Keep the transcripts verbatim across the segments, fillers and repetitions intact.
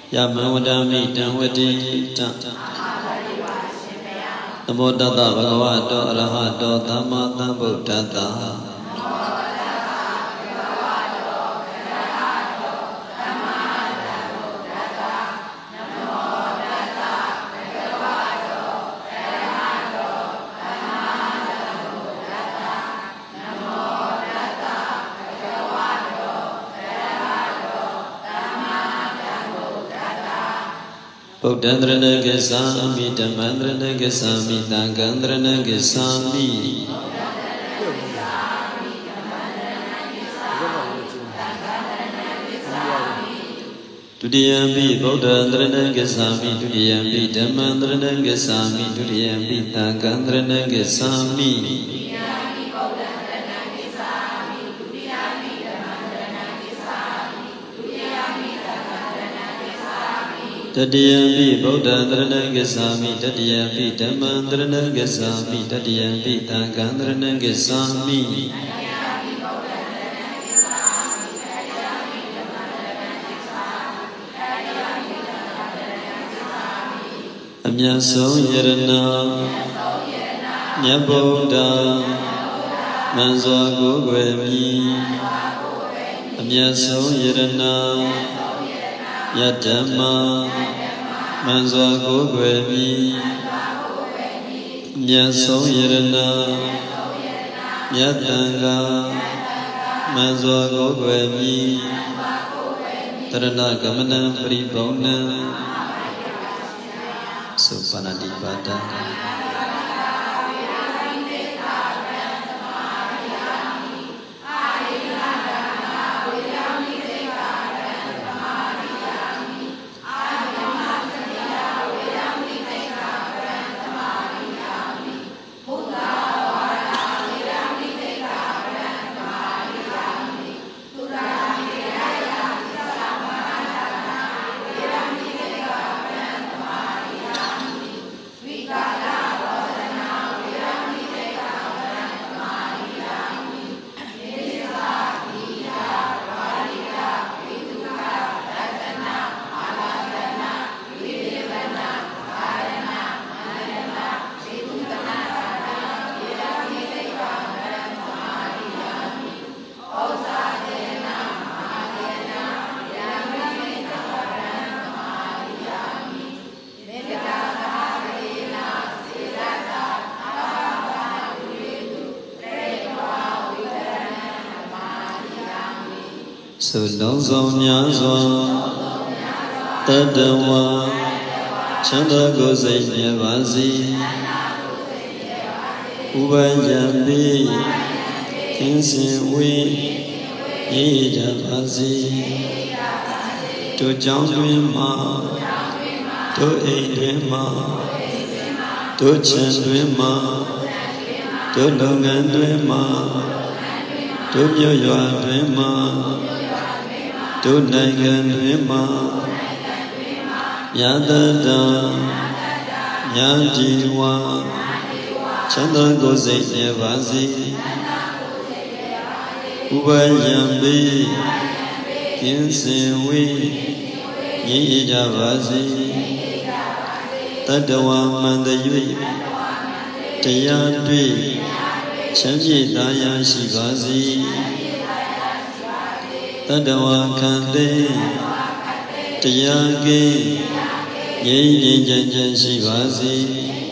Yamawadami Tanwati Ta Namo Tata Bhagavato Arahato Dhamma Sambuddhassa Buddhandrana Gacchami Dhammandrana Gacchami Sanghandrana Gacchami Dudiyampi Buddhandrana Gacchami Dudiyampi Dhammandrana Gacchami Dudiyampi Sanghandrana Gacchami Tadiyampi Buddhandrana Gacchami Tadiyampi Dhammandrana Gacchami Tadiyampi Sanghandrana Gacchami Amyasong Yarana Nyabuddha Manzwa Gogwemi Amyasong Yarana Yadhamma Manzwa Gogwemi Myasong Yarana Yadanga Manzwa Gogwemi Tarana Gamana Paribhona Supanadipada Sự đông dòng nhã doa Tất đà hoa Chán đà gô dây nhẹ vã di Uba yambi Kinh sinh vi Yi đà vã di Tu chóng tuyên ma Tu ê tuyên ma Tu chân tuyên ma Tu lâu ngân tuyên ma Tu miêu dọa tuyên ma Tu nai gan tuyên ma Nhã tát đà Nhã di hoa Chán đà gô dây nhẹ vã di Uba yambi Kinh sinh vi Yi đà vã di Tất đà hoa man đà yuy Taya tui Chán yi đà ya shi vã di Tất đà hoa khan đê Taya ghê Nhê nhê chân chân shi vã di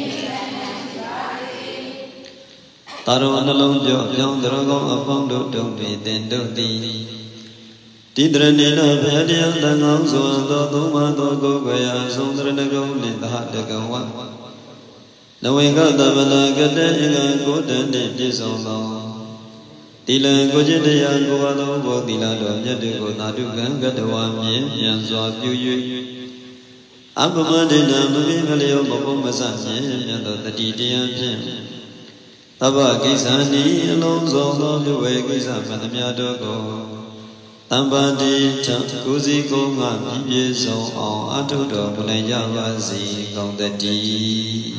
Ta rô nà long chô Pyong tà rô gông ấp phong đô trông bì tên đô tì Tī tra nī na bhe điya ta ngāng suwa tō tō mā tō kō kaya Sōng tra nā gōng nī tā tā kā wā Nā wē kā tā pa tā kā tā yī kā kō tā nī pī sōng tō Tī lā kō chī tā yā kō wā tō kō tī lā tō Myat tū kō tā tū kāng kā tā wā miē Myat suwa pyū yu Ā pa mā tī nā mā mī mā lī yō mā pō mā sā miē Myat tō tā tī tī yā piē Tā pa kī sā nī lōng sōng tō Pyū wē kī sā pa tā myat tō kō Tamba di cha kuzi ko ngā pī sōng āo ā tu tō pū nai yā vā sī gōng tā tī.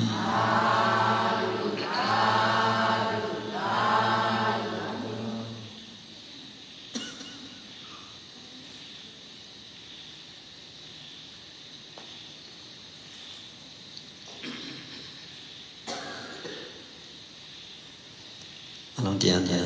lòng tiền nhà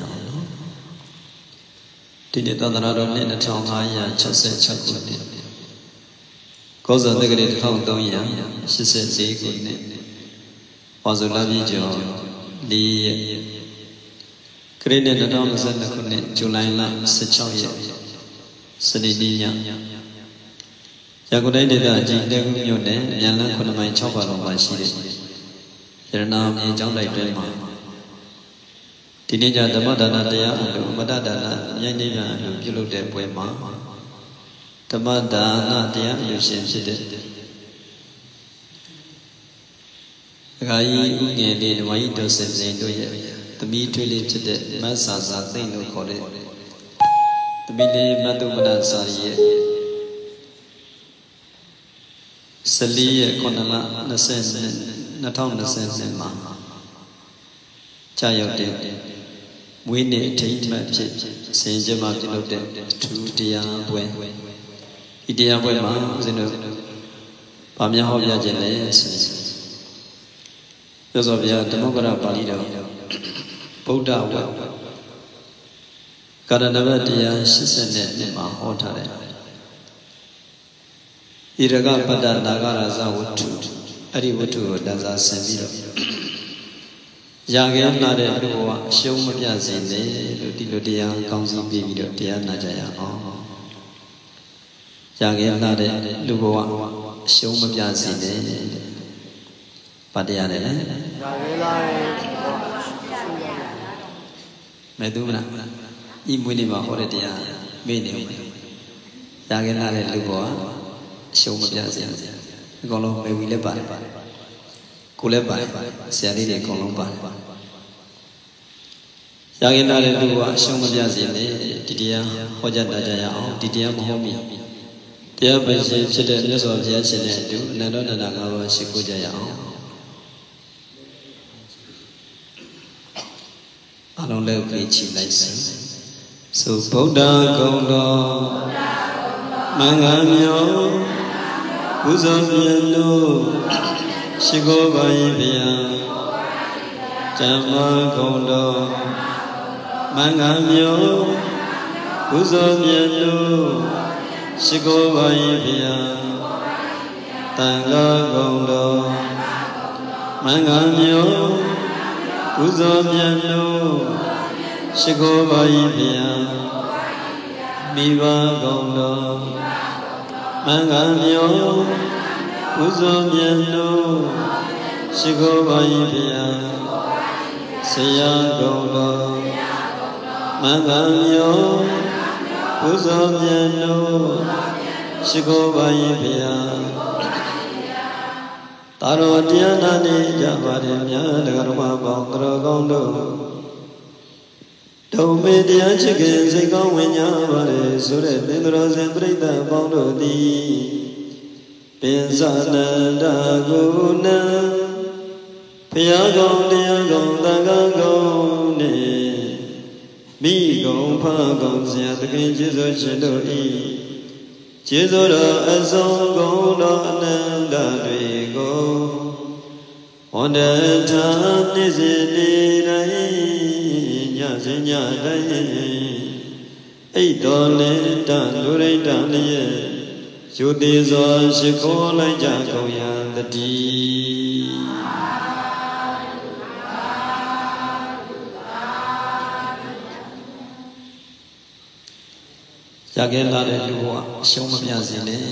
thì để ta ra đó nên là trong hai nhà chắc sẽ chắc của nên có giờ tới cái để không tôi nhà sẽ sẽ dễ của nên bao giờ làm gì cho đi cái này nó đâu mà dân là con nên chủ lại là sẽ cho gì sẽ đi đi nhà giờ có đây để ta chỉ để cũng nhiều đấy nhà là con mày cho vào lòng bài xí đấy giờ nào như trong đây trên mà thì nên giờ tâm đà naတရားအလိုမတ္တဒါနဉာဏ်ဉာဏ်အလိုပြုလုပ်တဲ့ပွဲမှာဓမ္မဒါနတရားအလိုရှင်ဖြစ်တဲ့အခါကြီးဥငယ်လေးဓမ္မကြီးတို့စင်စင်တို့ရဲ့သမီးထွေးလေးဖြစ်တဲ့မဆာစာသိမ့်လို့ခေါ်တဲ့သမီးလေးမတုမနစာရဲ့ဆလီရဲ့ခုနလ၂၀၂၀၂၀မှာကြာရောက်တဲ့မွေးနေ့အထိမ်းအမှတ်ဖြစ်ဆင်ကျမပြုလုပ်တဲ့ထူးတရားပွဲဒီတရားပွဲမှာဦးဇင်းတို့ဗာများဟောပြခြင်းလဲဆိုပြောဆိုပြဓမ္မပဒပါဠိတော်ဗုဒ္ဓဝတ်ကာရဏဘတ်တရား၈၂မှာဟောထားတယ်ဣရကပတ္တနာဂရဇဝတ္ထုအဲ့ဒီဝတ္ထုကိုတန်စာဆင်ပြီးတော့ရာခဲလာတဲ့လူဘဝအရှုံးမပြစေနဲ့လို့ဒီလိုတရားကောင်းစီပြီးပြီးတော့တရားနာကြရအောင်ရာခဲလာတဲ့လူဘဝအရှုံးမပြစေနဲ့ဗတ်တရားတယ်လေရာခဲလာတဲ့မဲသူမလားဤမွေးနေမှာဟောတဲ့တရားမေ့နေဦးရာခဲလာတဲ့လူဘဝအရှုံးမပြစေနဲ့အကောင်လုံးမေဝီလည်းပါတယ်ကိုလည်းပါတယ်ဆရာလေးတွေအကုန်လုံးပါတယ်ရာဂိနာတဲ့လူကအရှုံးမပြစေနဲ့ဒီတရားဟောကြားတတ်ကြရအောင်ဒီတရားမဟုတ်မီတရားပင်ရှင်ဖြစ်တဲ့မြတ်စွာဘုရားရှင်နဲ့အတူအနန္တတဏ္ဍာငါးပါးရှိခိုးကြရအောင်အလုံးလည်းကြည့်ချလိုက်စသုဗုဒ္ဓဂုံတော်မင်္ဂမြောဘုဇောမြတ်တို့ရှိခိုးပါ၏ဗျာဓမ္မဂုံတော်မင်္ဂမြောဘုဇောမြတ်တို့ရှိခိုးပါ၏ဗျာတန်ခါဂုံတော်မင်္ဂမြောဘုဇောမြတ်တို့ရှိခိုးပါ၏ဗျာမိဘဂုံတော်မင်္ဂမြောဘုဇောမြတ်တို့ရှိခိုးပါ၏ဗျာဆရာဂုံတော်မင်္ဂမြောဘုဇောမြတ်တို့ရှိခိုးပါ၏ဗျာသာရောတရားနာနေကြပါသည်များတက္ကရာမပေါင်းတော်ကောင်းတို့ဒုံမေတရားချစ်ခင်စိတ်ကောင်းဝင်ကြပါလေဆိုတဲ့သင်္တော်စင်ပြိတ္တပေါင်းတို့သည်ပင်စနန္ဒကုဏံဘုရားကောင်းတရားကောင်းသံဃာကောင်းနှင့်မိကောင်းဖကောင်းဆရာသခင်ကျေးဇူးရှင်တို့၏ကျေးဇူးတော်အစုံကုန်သောအနန္တတွေကိုဝန္ဒထာနိစေတိတိုင်းညစဉ်ညတိုင်းအိတ်တော်လေးတလူရိတလျက်ယုတိစွာရှိခိုးလိုက်ကြကုန်ရန်တည်းရခဲ့လာတဲ့လူကအရှုံးမပြစေနဲ့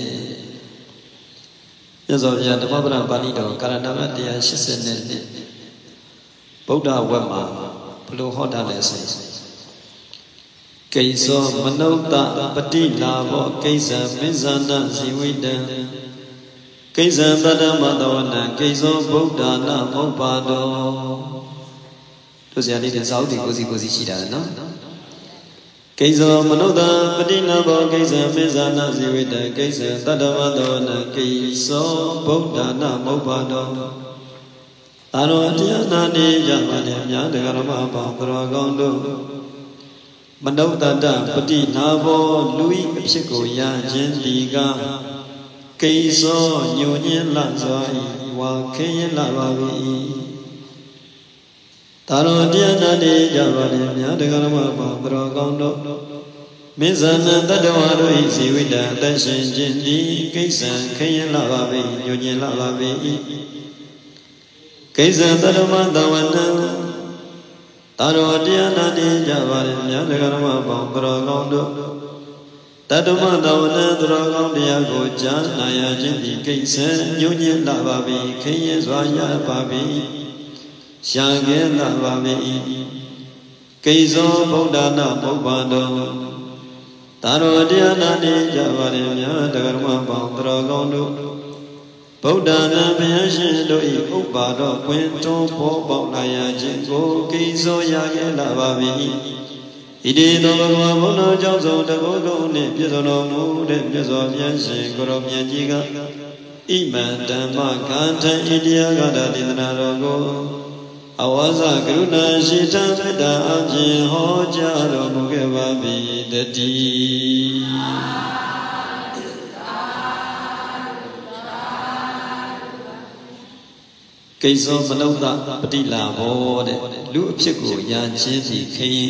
မြတ်စွာဘုရားဓမ္မပဒပါဠိတော်ကာရဏဘတ်တရား၈၂ဗုဒ္ဓဝတ်မှာဘယ်လိုဟောတာလဲဆိုကိစ္စောမနုဿပတိလာဘောကိစ္ဆမစ္ဆနာဇီဝိတံကိစ္ဆပတ္တမတဝနံကိစ္စောဗုဒ္ဓနာမောပါတောတို့ဆရာလေးတဲ့စာအုပ်တွေကိုစီကိုစီရှိတာနော်ကိစ္စောမနုဿပတိနာဘောကိစ္ဆမစ္ဆနာဇီဝိတံကိစ္ဆတတ္တမတဝနံကိစ္စောဗုဒ္ဓနာမောပါတောသာရောတရားနာနေကြပါလေများတက္ကရာမပေါင်းတော်ကောင်းတို့မနုဿတပတိနာဘောလူဤအဖြစ်ကိုရခြင်းဒီကကိစ္စောညွညင်းလစွာဤဝါခင်းလာပါ၏တ Taro Diana de Javani, Yadagarama, Drogondo, Mizana, Tadawado, Easy with that, Dashin, Jindi, Kaysan, Kayan Lavavi, Union Lavavi, Kaysan, Tadama, Dawana, Taro Diana de Javani, Yadagarama, Drogondo, Tadama, Dawana, Drogondia, Jan, Naya, Jindi, Kaysan, Union Lavavi, Kayan Zwaya, Babi. Shangin Lavavi Kaizo Bodana Bobando Taro Diana de Javarimia Dharma Bandragondo Bodana Biashin Doi Ubado Quinto Bobolaya Jingo Kaizo Yage Lavavi Ide Dogma Bono Jozo de Bodo Ne Pizono Mude Pizo Yanshin Goromia Jiga Iman Dhamma Kanta Idia Gada Dinarago Awaza Gruna Shita Meda Abjin Hojaro Mugevabi Dati Kaiso Manauta Padila Bode Lu Piku Yanchi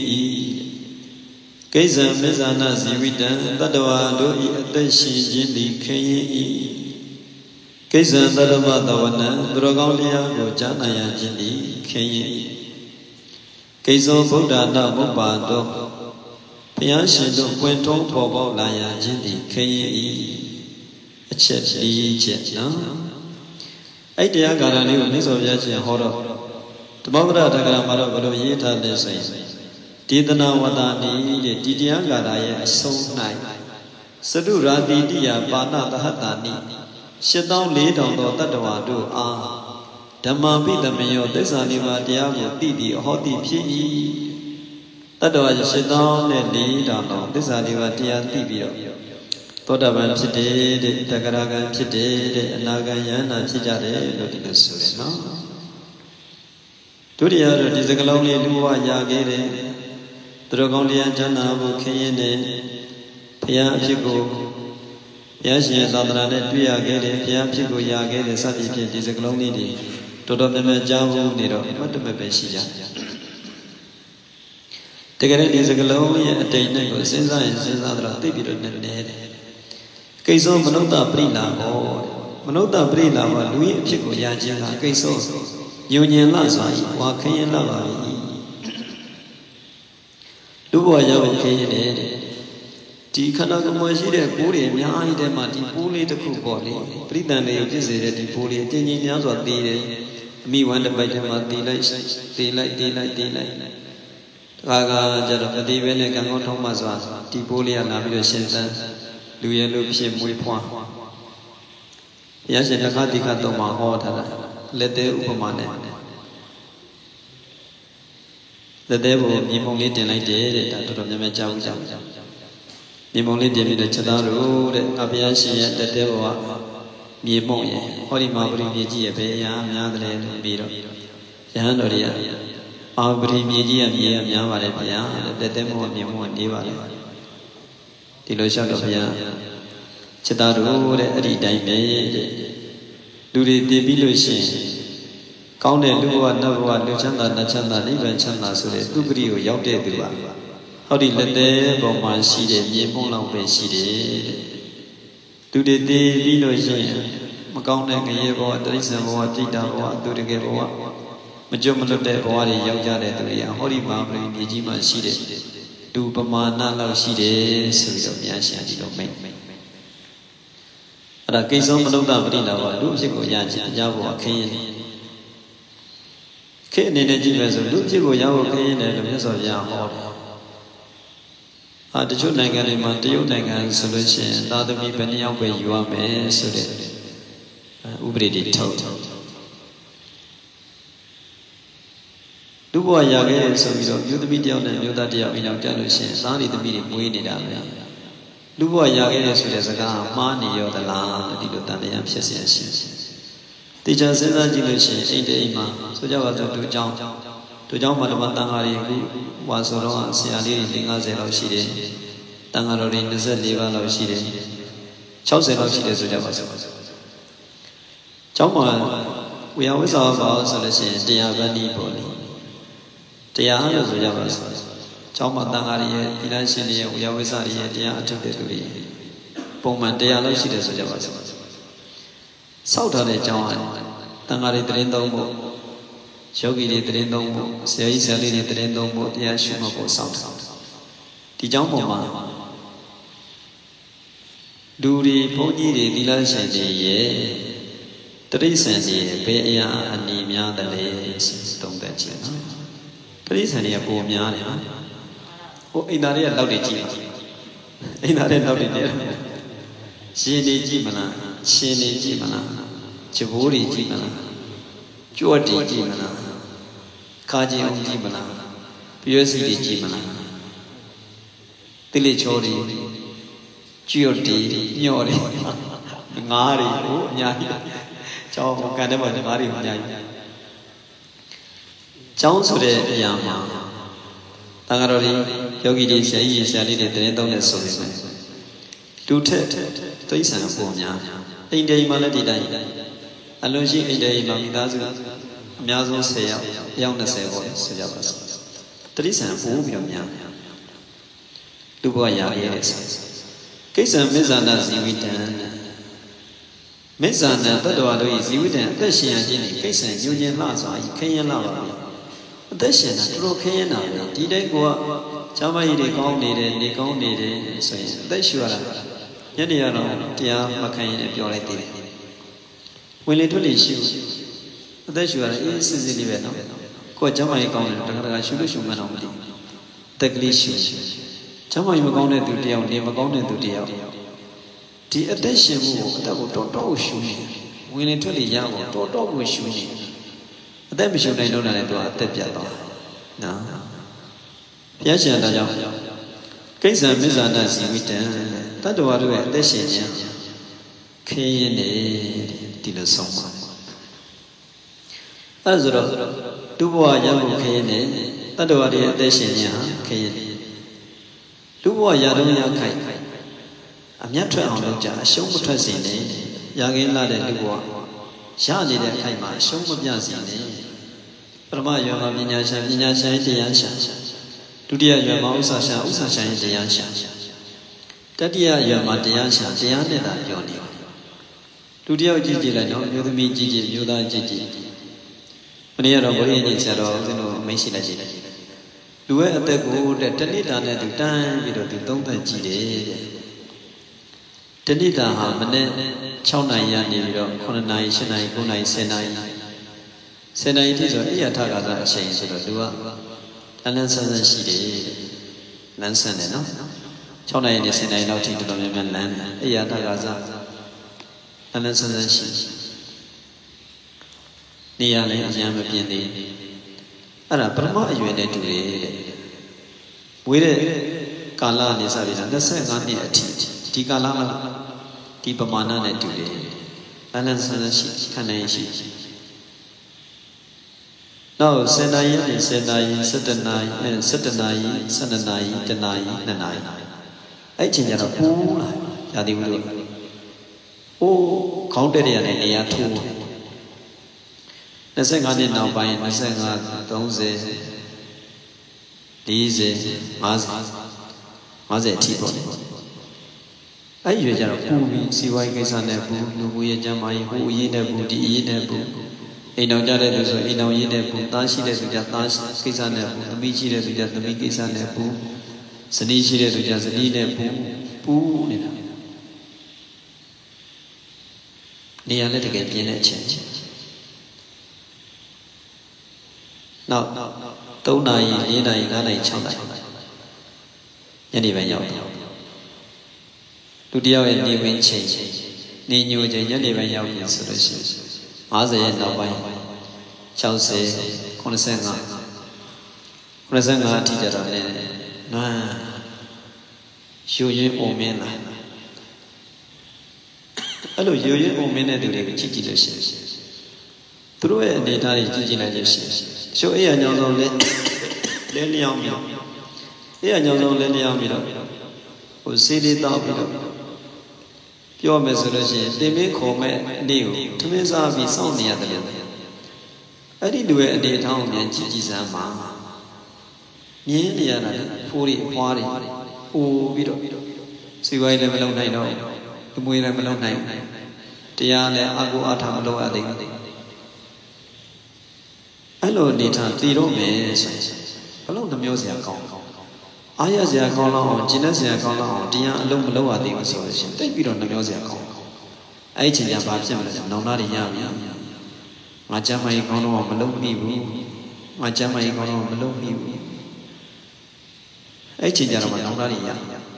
Kayi Kaisa Mezana Zividan Tadawa Doi Atashi Jindi Kayi Kaisa Tadama Dawana Drogolia Gojanaya Jindi Kayi Kaiso Buddha Namubado Piashido Quento Bobo Laya Jindi Kayi A Chetli Chetna Idea Garani Miso Yachi Horo Tomobra Dagramara Bodo Yeta Lesay Tidana Wadani Didia Garaya So Night Sadura Didia Bana Hatani Shitdown lead on the Tadawadu Ah Dhamma Vidamayo Desaniva Diago Didi Hoti P. Tadawa Shitdown and lead on Desaniva Dia Tibio Todavan Chide, Tagaragan Chide, Nagayana Chijade, Lodinus Surino Tudia Dizagaloni Lua Yagere Dragonia Jana Bukayene Pia Chico Yashi Sadrane Pia Gede, Pia Chico Yagede, Sati Dizagaloni, Todome Javu Niro, what the Mepeshia. Take a Dizagaloni, a day nego, Senza and Senzadra, Tibiro Nede. Kaiso Manota Prina, Manota Prina, Louis Chico Yajana, Kaiso, Union Laza, Wakayan Lava. Do I have a Kayade? Tikanagamoshi, Puri, Yai, the Mati, Puli, the Kupoli, Pritan, they visited the Puli, Tini Yazo, me wonder by the daylight, daylight, daylight, daylight. Raga, Jada, the Vene Gangotomaza, Tipoli, and Navido Shentan. Louis Lupim Wipoint. Yes, and the Katikatoma order. Let the Upamane. The devil, Nimoli denied it to the Mecha. Nimoli did the Chadaru, the Abiashi, the devil, Nimoye, Horima Brigi, Beya, Yadre, Biro, Yanoria, Abri Migi and Yamavaya, the demo of Nimo and Diva. Tilosha Gavia Chetaru, Ridaime, Duri de Bilushi, Count a Lua, Nava, Luchanda, Nachanda, Livan Chana, Sure, Dubrio, Yaute Dua. How did let the Boma see the Yemona Beshide? Do the day Bilushi, Macaunt and Yebo, Trisamo, Tita, do the Gavoa, Majomalo de Boari, Yauja, Holy Mamma, Nijima Shide. Do Pamana Lao Shide, Suri of Yashi domain. At a case of Malota Brina, Lucigo Yachi, Javo, Kayan. Kayan in the Jivas of Lucigo Yavo Kayan and the Miss of Yahoo. At the Junagan in Monteo Nagan solution, not the me penny out where you are, may Suri Ubridi total. Do boy Yagay, so we don't do the video and you that you have Jalusin, only the meeting winning down there. Do boy Yagay, as a gun, money or the land, the Daniam Sessions. Teacher says that Jilusin, eight Ima, so Java to John, to John Matamatangari, was around Siali, Lingazel of Shide, Tangarorin, the Zeliva of Shide, Chelsea of Shide, so Java. Choma, we always are about solutions, they are very poorly. တရားလို့ဆိုကြပါစို့ကျောင်းမှာတန်ခါရရဲ့ဒီလရှင်တွေရဲ့ဝေယဝိဆတွေရဲ့တရားအထုတ်တဲ့လူတွေပုံမှန်တရားလို့ရှိတယ်ဆိုကြပါစို့စောက်ထားတဲ့ကျောင်းကတန်ခါတွေတရင်သုံးဖို့ယောဂီတွေတရင်သုံးဖို့ဆရာကြီးဆရာလေးတွေတရင်သုံးဖို့တရားရှုမှတ်ဖို့စောက်ထားဒီကျောင်းပေါ်မှာလူတွေဘုန်းကြီးတွေဒီလရှင်တွေရဲ့တရိษံတွေဘယ်အရာအနေများတယ်လဲသုံးသပ်ကြည့်နော်တရိษံတွေကပုံများတယ်နော်ဟိုအိမ်သားတွေကလောက်တွေကြည့်ပါအိမ်သားတွေလောက်တွေနေရှင်တွေကြည့်မလားရှင်တွေကြည့်မလားဂျဘိုးတွေကြည့်မလားကြွတ်တွေကြည့်မလားခါကြီးအောင်ကြည့်မလားပြည့်စုံတွေကြည့်မလားတိလိချောတွေကြွတ်တွေညော့တွေငါးတွေဟိုအများကြီးကျောင်းကန်တဲ့မှာငါးတွေအများကြီးကျောင်းဆိုတဲ့အရာမှာတန်ဃာတော်တွေယောဂီတွေဆရာကြီးဆရာလေးတွေတင်းသုံးတဲ့ဆိုရင်လူထက်သိစ္ဆာပုံများအိမ်တေမှာလည်းဒီတိုင်းအလုံးရှိအိမ်တေမှာမိသားစုအများဆုံးဆယ်ယောက်အယောက်၂၀ပေါ့ဆိုကြပါစို့တိစ္ဆာပိုးပြီးတော့များလူဘဝရာရရဲ့ကိစ္စမစ္ဆာနာဇီဝိတံမစ္ဆာနာတတ္တဝါတို့၏ဇီဝိတံအသက်ရှင်ရခြင်း၏ကိစ္စညွှန်ခြင်းလှစွာခင်းရင်လှပါပြီအသက်ရှင်တာတို့ခင်းရင်တာပဲဒီတိုင်းကချမ်းသာရည်တွေကောင်းနေတယ်နေကောင်းနေတယ်ဆိုရင်အသက်ရှူရတာညနေရတော့တရားမခံရင်လည်းပြောလိုက်သေးတယ်ဝင်လေထွက်လေရှူအသက်ရှူရတာအေးစစ်စစ်လေးပဲနော်ကိုယ်ချမ်းသာရည်ကောင်းတယ်တခါတခါရှူလို့ရှူမှန်းတော့မသိဘူးတက်ကလေးရှူချမ်းသာရည်မကောင်းတဲ့သူတယောက်နေမကောင်းတဲ့သူတယောက်ဒီအသက်ရှင်မှုကိုအသက်ကိုတော်တော်ရှူနေဝင်လေထွက်လေရအောင်တော်တော်ကိုရှူနေအသက်မရှူနိုင်တော့လည်းသူကအသက်ပြတ်သွားနော်ဘုရားရှင်တော်ကြောင့်ကိစ္စမစ္ဆာနာဇီဝိတံတတ္တဝါတို့ရဲ့အသက်ရှင်ခြင်းခင်းရင်နေဒီလိုဆုံးပါအဲဆိုတော့ဒုဘဝရဖို့ခင်းရင်နေတတ္တဝါတွေရဲ့အသက်ရှင်ခြင်းခင်းရင်ဒုဘဝရတော့ရခိုက်အမျက်ထွက်အောင်လုပ်ကြအရှုံးမထွက်စေနဲ့ရခင်းလာတဲ့လူဘဝရနေတဲ့အခိုက်မှာအရှုံးမပြစေနဲ့ပရမယောဂပညာရှင်ပညာရှင်တရားရှင်ဒုတိယရွယ်မှာဥစ္စာရှင်ဥစ္စာရှင်တရားရှင်တတိယရွယ်မှာတရားရှင်တရားနဲ့သာပြောနေဒုတိယကြည့်ကြည့်လိုက်တော့မျိုးသမီးကြည့်ကြည့်မျိုးသားကြည့်ကြည့်မနေ့ကတော့ဘုရားကြီးဆရာတော်ဦးဇင်းတို့မိတ်ရှိလိုက်ကြည့်တယ်လူရဲ့အသက်ကိုတဲ့တဏိတာနဲ့သူတန်းပြီးတော့သူသုံးသပ်ကြည့်တယ်တဏိတာဟာမနေ့၆နိုင်ရနေပြီးတော့9နိုင်၈နိုင်9နိုင်10နိုင်10နိုင်တိဆိုအိယထကာသအချိန်ဆိုတော့သူကလန်းလန်းဆန်းဆန်းရှိတယ်လန်းဆန်းတယ်နော်၆နိုင်နဲ့10နိုင်လောက်ထိတော်တော်များများလန်းတယ်အိယထကာသလန်းလန်းဆန်းဆန်းရှိနေရာလည်းအများမပြင်းသေးအဲ့ဒါပရမအရွယ်နဲ့တူတယ်ဝေးတဲ့ကာလနေစပြီးတော့၂၅နှစ်အထိဒီကာလမှာဒီပမာဏနဲ့တူတယ်လန်းလန်းဆန်းဆန်းရှိခံနိုင်ရှိနောက်၁၀နာရီနဲ့၁၀နာရီ၁၇နာရီအဲ၁၇နာရီ၁၂နာရီ၁နာရီ၂နာရီအဲ့ချိန်ကျတော့ပိုးလာရာသီဥတုအိုးခေါင်းတက်ရတဲ့နေရာထိုး၂၅နှစ်နောက်ပိုင်း၂၅ ၃၀ ၄၀ ၅၀ ၅၀အထိပေါ့အဲ့ရွယ်ကြတော့ပူပြီးစီဝိုင်းကိစ္စနဲ့ပူလူမှုရဲ့ကျမ်းမာရေးဟိုအရေးနဲ့ပူဒီအရေးနဲ့ပူအိမ်တော်ကြတဲ့သူဆိုအိမ်တော်ရေးနဲ့ပူသားရှိတဲ့သူကြသားကိစ္စနဲ့ပူသမီးရှိတဲ့သူကြသမီးကိစ္စနဲ့ပူဇနီးရှိတဲ့သူကြဇနီးနဲ့ပူပူနေတာနေရာနဲ့တကယ်ပြင်းတဲ့အချိန်နောက်၃နာရီ၄နာရီ၅နာရီ၆နာရီညနေပိုင်းရောက်လူတယောက်ရဲ့နေဝင်ချိန်နေညိုချိန်ညနေပိုင်းရောက်ပြီဆိုလို့ရှိရင်၅၀ရဲ့နောက်ပိုင်း၆၀ 85 85အထိကြတော့လည်းနွမ်းယူရင်းပုံမင်းလာအဲ့လိုယူရင်းပုံမင်းတဲ့သူတွေကိုကြည့်ကြည့်လို့ရှိရင်သူတို့ရဲ့အနေအထားတွေကြည့်ကြည့်လိုက်လို့ရှိရင်ချိုးအေးရညောင်းဆုံးလဲလဲလျောင်းပြီးအေးရညောင်းဆုံးလဲလျောင်းပြီးတော့ဟိုစေးလေးတောက်ပြီးတော့ပြောမယ်ဆိုလို့ရှိရင်တင်မင်းခေါ်မဲ့အနေကိုထမင်းစားပြီးစောင့်နေရတယ်လို့အဲ့ဒီလူရဲ့အနေအထားကိုမြန်ကြည့်ကြည့်စမ်းပါ nhé thì là phù đi hoa đi u biết rồi suy quay lên lâu này đâu cái mùi lên lâu này thì là aku atham lâu à đi ấy rồi đi thằng tí đó mẹ cái lâu năm nhiêu giờ con ai giờ con lo chỉ nói giờ con lo thì là lâu lâu à đi mà rồi tới biết rồi năm nhiêu giờ con ấy chỉ là ba trăm là năm đó đi nhau nhá mà cha mày con lo mà lâu mi bu mà cha mày con lo mà lâu mi bu ấy chỉ là mà năm đó đi nhau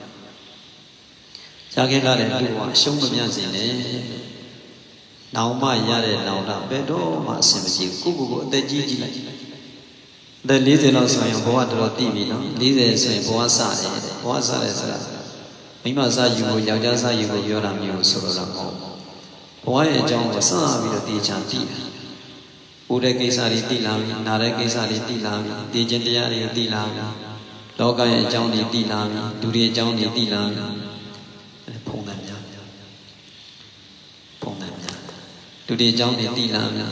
cha cái là để tu sống một nhà gì này nào mà nhà để nào làm bé đó mà xem gì cũng cũng để gì gì để lý giải nó sao những bộ đồ ti vi nó lý giải sao những bộ sa đấy bộ sa đấy sao mấy mà sa yêu người giàu sa yêu người yêu làm nhiều số làm họ bộ ấy trong sa vì là ti chẳng ti u đây cái sa đi ti làm na đây cái sa đi ti làm ti chânတရားđi ti làmလောကရဲ့အကြောင်းတွေသိလာပြီလူတွေအကြောင်းတွေသိလာပြီဖုံတယ်များဖုံတယ်များလူတွေအကြောင်းတွေသိလာပြီ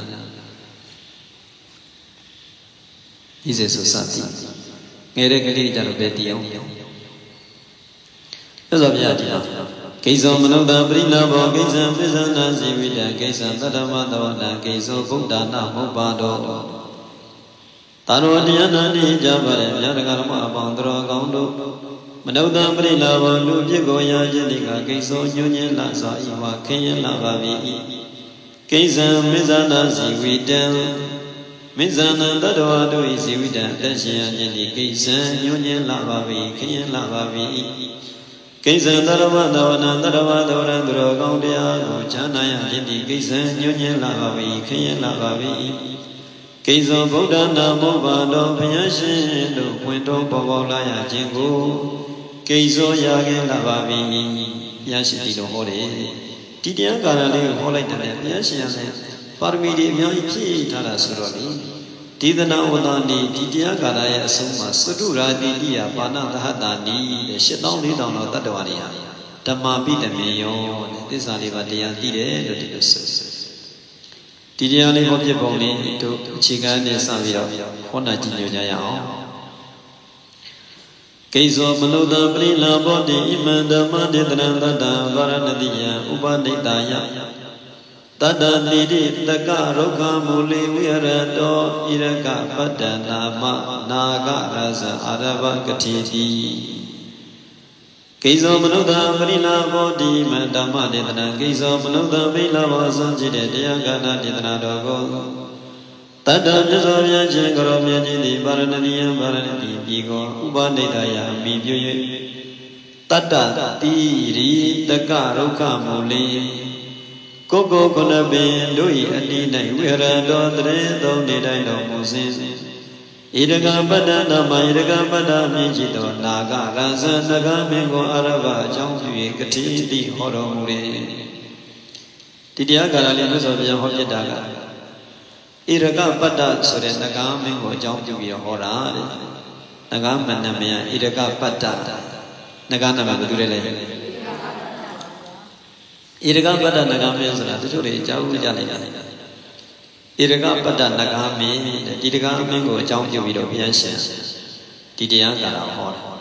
ဤစေဆိုစသည်ငယ်တဲ့ကလေးကြတော့ပဲတည်အောင်သက်စွာဘုရားဒီတော့ကိစ္စမနုဿပရိလာဘောကိစ္စပစ္စနာဇီဝိတကိစ္စတတ္တမသောနာကိစ္စဗုဒ္ဓနာမုပ္ပါတောသာရောတရားနာနေကြပါလေမြတ်ကရမအပေါင်းတော်ကောင်းတို့မနုဿပရိလာဘောလူပြစ်ကိုရာခြင်းဒီကကိစ္စညွှန်ခြင်းလာစွာဤဝခင်းရလာပါပြီကိစ္စမစ္ဆနာဇီဝိတံမစ္ဆနာတတ္တဝါတို့ဤဇီဝိတံအသက်ရှင်ရခြင်းဒီကိစ္စညွှန်ခြင်းလာပါပြီခင်းရလာပါပြီကိစ္စတရဝသဝနာတရဝသဝရံသူတော်ကောင်းတရားကိုဈာနာရခြင်းဒီကိစ္စညွှန်ခြင်းလာပါပြီခင်းရလာပါပြီကိစ္စဗုဒ္ဓနာမောဘာတော်ဘုရားရှင်တို့ဝင်တော်ပေါ်ပေါ်လာရခြင်းကိုကိစ္စရခဲ့လာပါပြီဘုရားရှင်ဒီလိုဟောတယ်ဒီတရားကာလလေးကိုဟောလိုက်တယ်ဘုရားရှင်လည်းပါရမီတွေအများကြီးဖြည့်ထားတာဆိုတော့လေဒီသနာဝတ္တနီဒီတရားကာလရဲ့အဆုံးမှာသတုရာတိတိယပါဏသဟတာနီတဲ့ရှစ်သောင်းလေးတောင်တော်တတ္တဝါတွေဟာဓမ္မပိတမေယောတဲ့သစ္စာလေးပါတရားသိတယ်လို့ဒီလိုဆိုဒီတရားလေးဟောပြပုံလေးတို့အခြေခံနဲ့စပြီးတော့ဟောနာကြည့်ညွှန်ကြရအောင်ကိစ္စမနုဿပရိလာဘောတိဣမံဓမ္မတေတရံတတ္တဗာရဏတိယဥပနိတယတတ္တတိတိတကရုက္ခမူလိဝိရတောဣရကပတ္တနာမနာဂရဇအာရဗကတိတိကိစ္စမနုဿပရိလာဘောတိမဓမ္မတေတရံကိစ္စမနုဿပိလာဘောအစွမ်းကြည့်တဲ့တရားကနာတေတနာတော်ကိုတတ္တမြတ်စွာဘုရားရှင်ကိုရောမြတ်ကြီးသည်ဗာရဏတိယဗာရဏတိပြည်ကိုဥပနိဒာယအမိပြု၍တတ္တတိရိတကရုက္ခမူလိကိုကိုခုနပင်တို့၏အတိ၌ဝိရတော်တရေသုံးနေတိုင်းတော်မူစဉ်ဣဒကပတ္တနာမဣဒကပတ္တမြင့်ရှိသောနာဂရဇနဂမင်းကိုအာရဘအကြောင်းပြု၍ကတိတိဟောတော်မူတယ်ဒီတရားကာလလေးမြတ်စွာဘုရားဟောပြတာကဣရကပတ္တဆိုတဲ့နဂါမင်းကိုအကြောင်းပြုပြီးတော့ဟောတာတဲ့နဂါမနမယဣရကပတ္တနဂါနာမဘယ်သူလဲလဲဣရကပတ္တနဂါမင်းဆိုတာတချို့တွေအကြောင်းကြလိုက်တာဣရကပတ္တနဂါမင်းတဲ့ဒီနဂါမင်းကိုအကြောင်းပြုပြီးတော့ဘုရားရှင်ဒီတရားကာလဟောတာ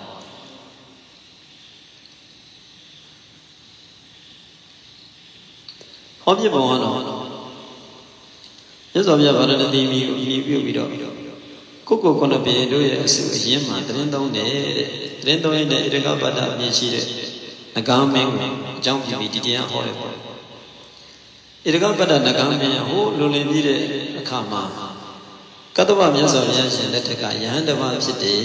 ဟောပြပုံကတော့မြတ်စွာဘုရားဗာရဏသီမီကိုအမိပြုပြီးတော့ကိုကိုခုနပင်တို့ရဲ့အစုအရင်းမှာတရင်သုံးတယ်တဲ့တရင်သုံးရတဲ့ဣရကပတ္တအမြင်ရှိတဲ့နဂါမင်းကိုအကြောင်းပြုပြီးဒီတရားဟောတယ်ပေါ့ဣရကပတ္တနဂါမင်းဟိုလူလင်ပြီးတဲ့အခါမှာကတ္တဗမြတ်စွာဘုရားရှင်လက်ထက်ကယဟန်တပါးဖြစ်တယ်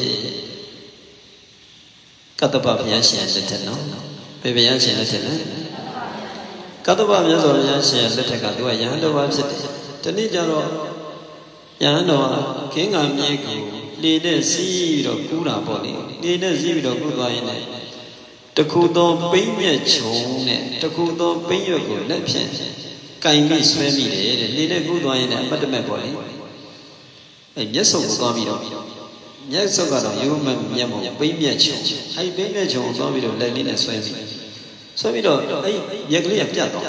ကတ္တဗဘုရားရှင်လက်ထက်နော်ဘယ်ဘုရားရှင်လက်ထက်လဲကတ္တဗမြတ်စွာဘုရားရှင်လက်ထက်ကသူကယဟန်တပါးဖြစ်တယ်ဒီနေ့ကျတော့ယဟန်တော်ခင်းကမြေကိုလေနဲ့စီးပြီးတော့ကူးတာပေါ့လေလေနဲ့စီးပြီးတော့ကူးသွားရင်လည်းတခုသောပိမ့်မြက်ခြုံနဲ့တခုသောပိမ့်ရွက်ကိုလက်ဖြင့်ကင်ပြီးဆွဲမိတယ်တဲ့လေနဲ့ကူးသွားရင်လည်းအပတ်တမဲ့ပေါ့လေအဲမျက်စုံကိုသွားပြီးတော့မျက်စုံကတော့ရိုးမမျက်မှောင်ပိမ့်မြက်ခြုံအဲဒီပိမ့်မြက်ခြုံကိုသွားပြီးတော့လက်လေးနဲ့ဆွဲမိဆွဲပြီးတော့အဲဒီမြက်ကလေးကပြတ်သွား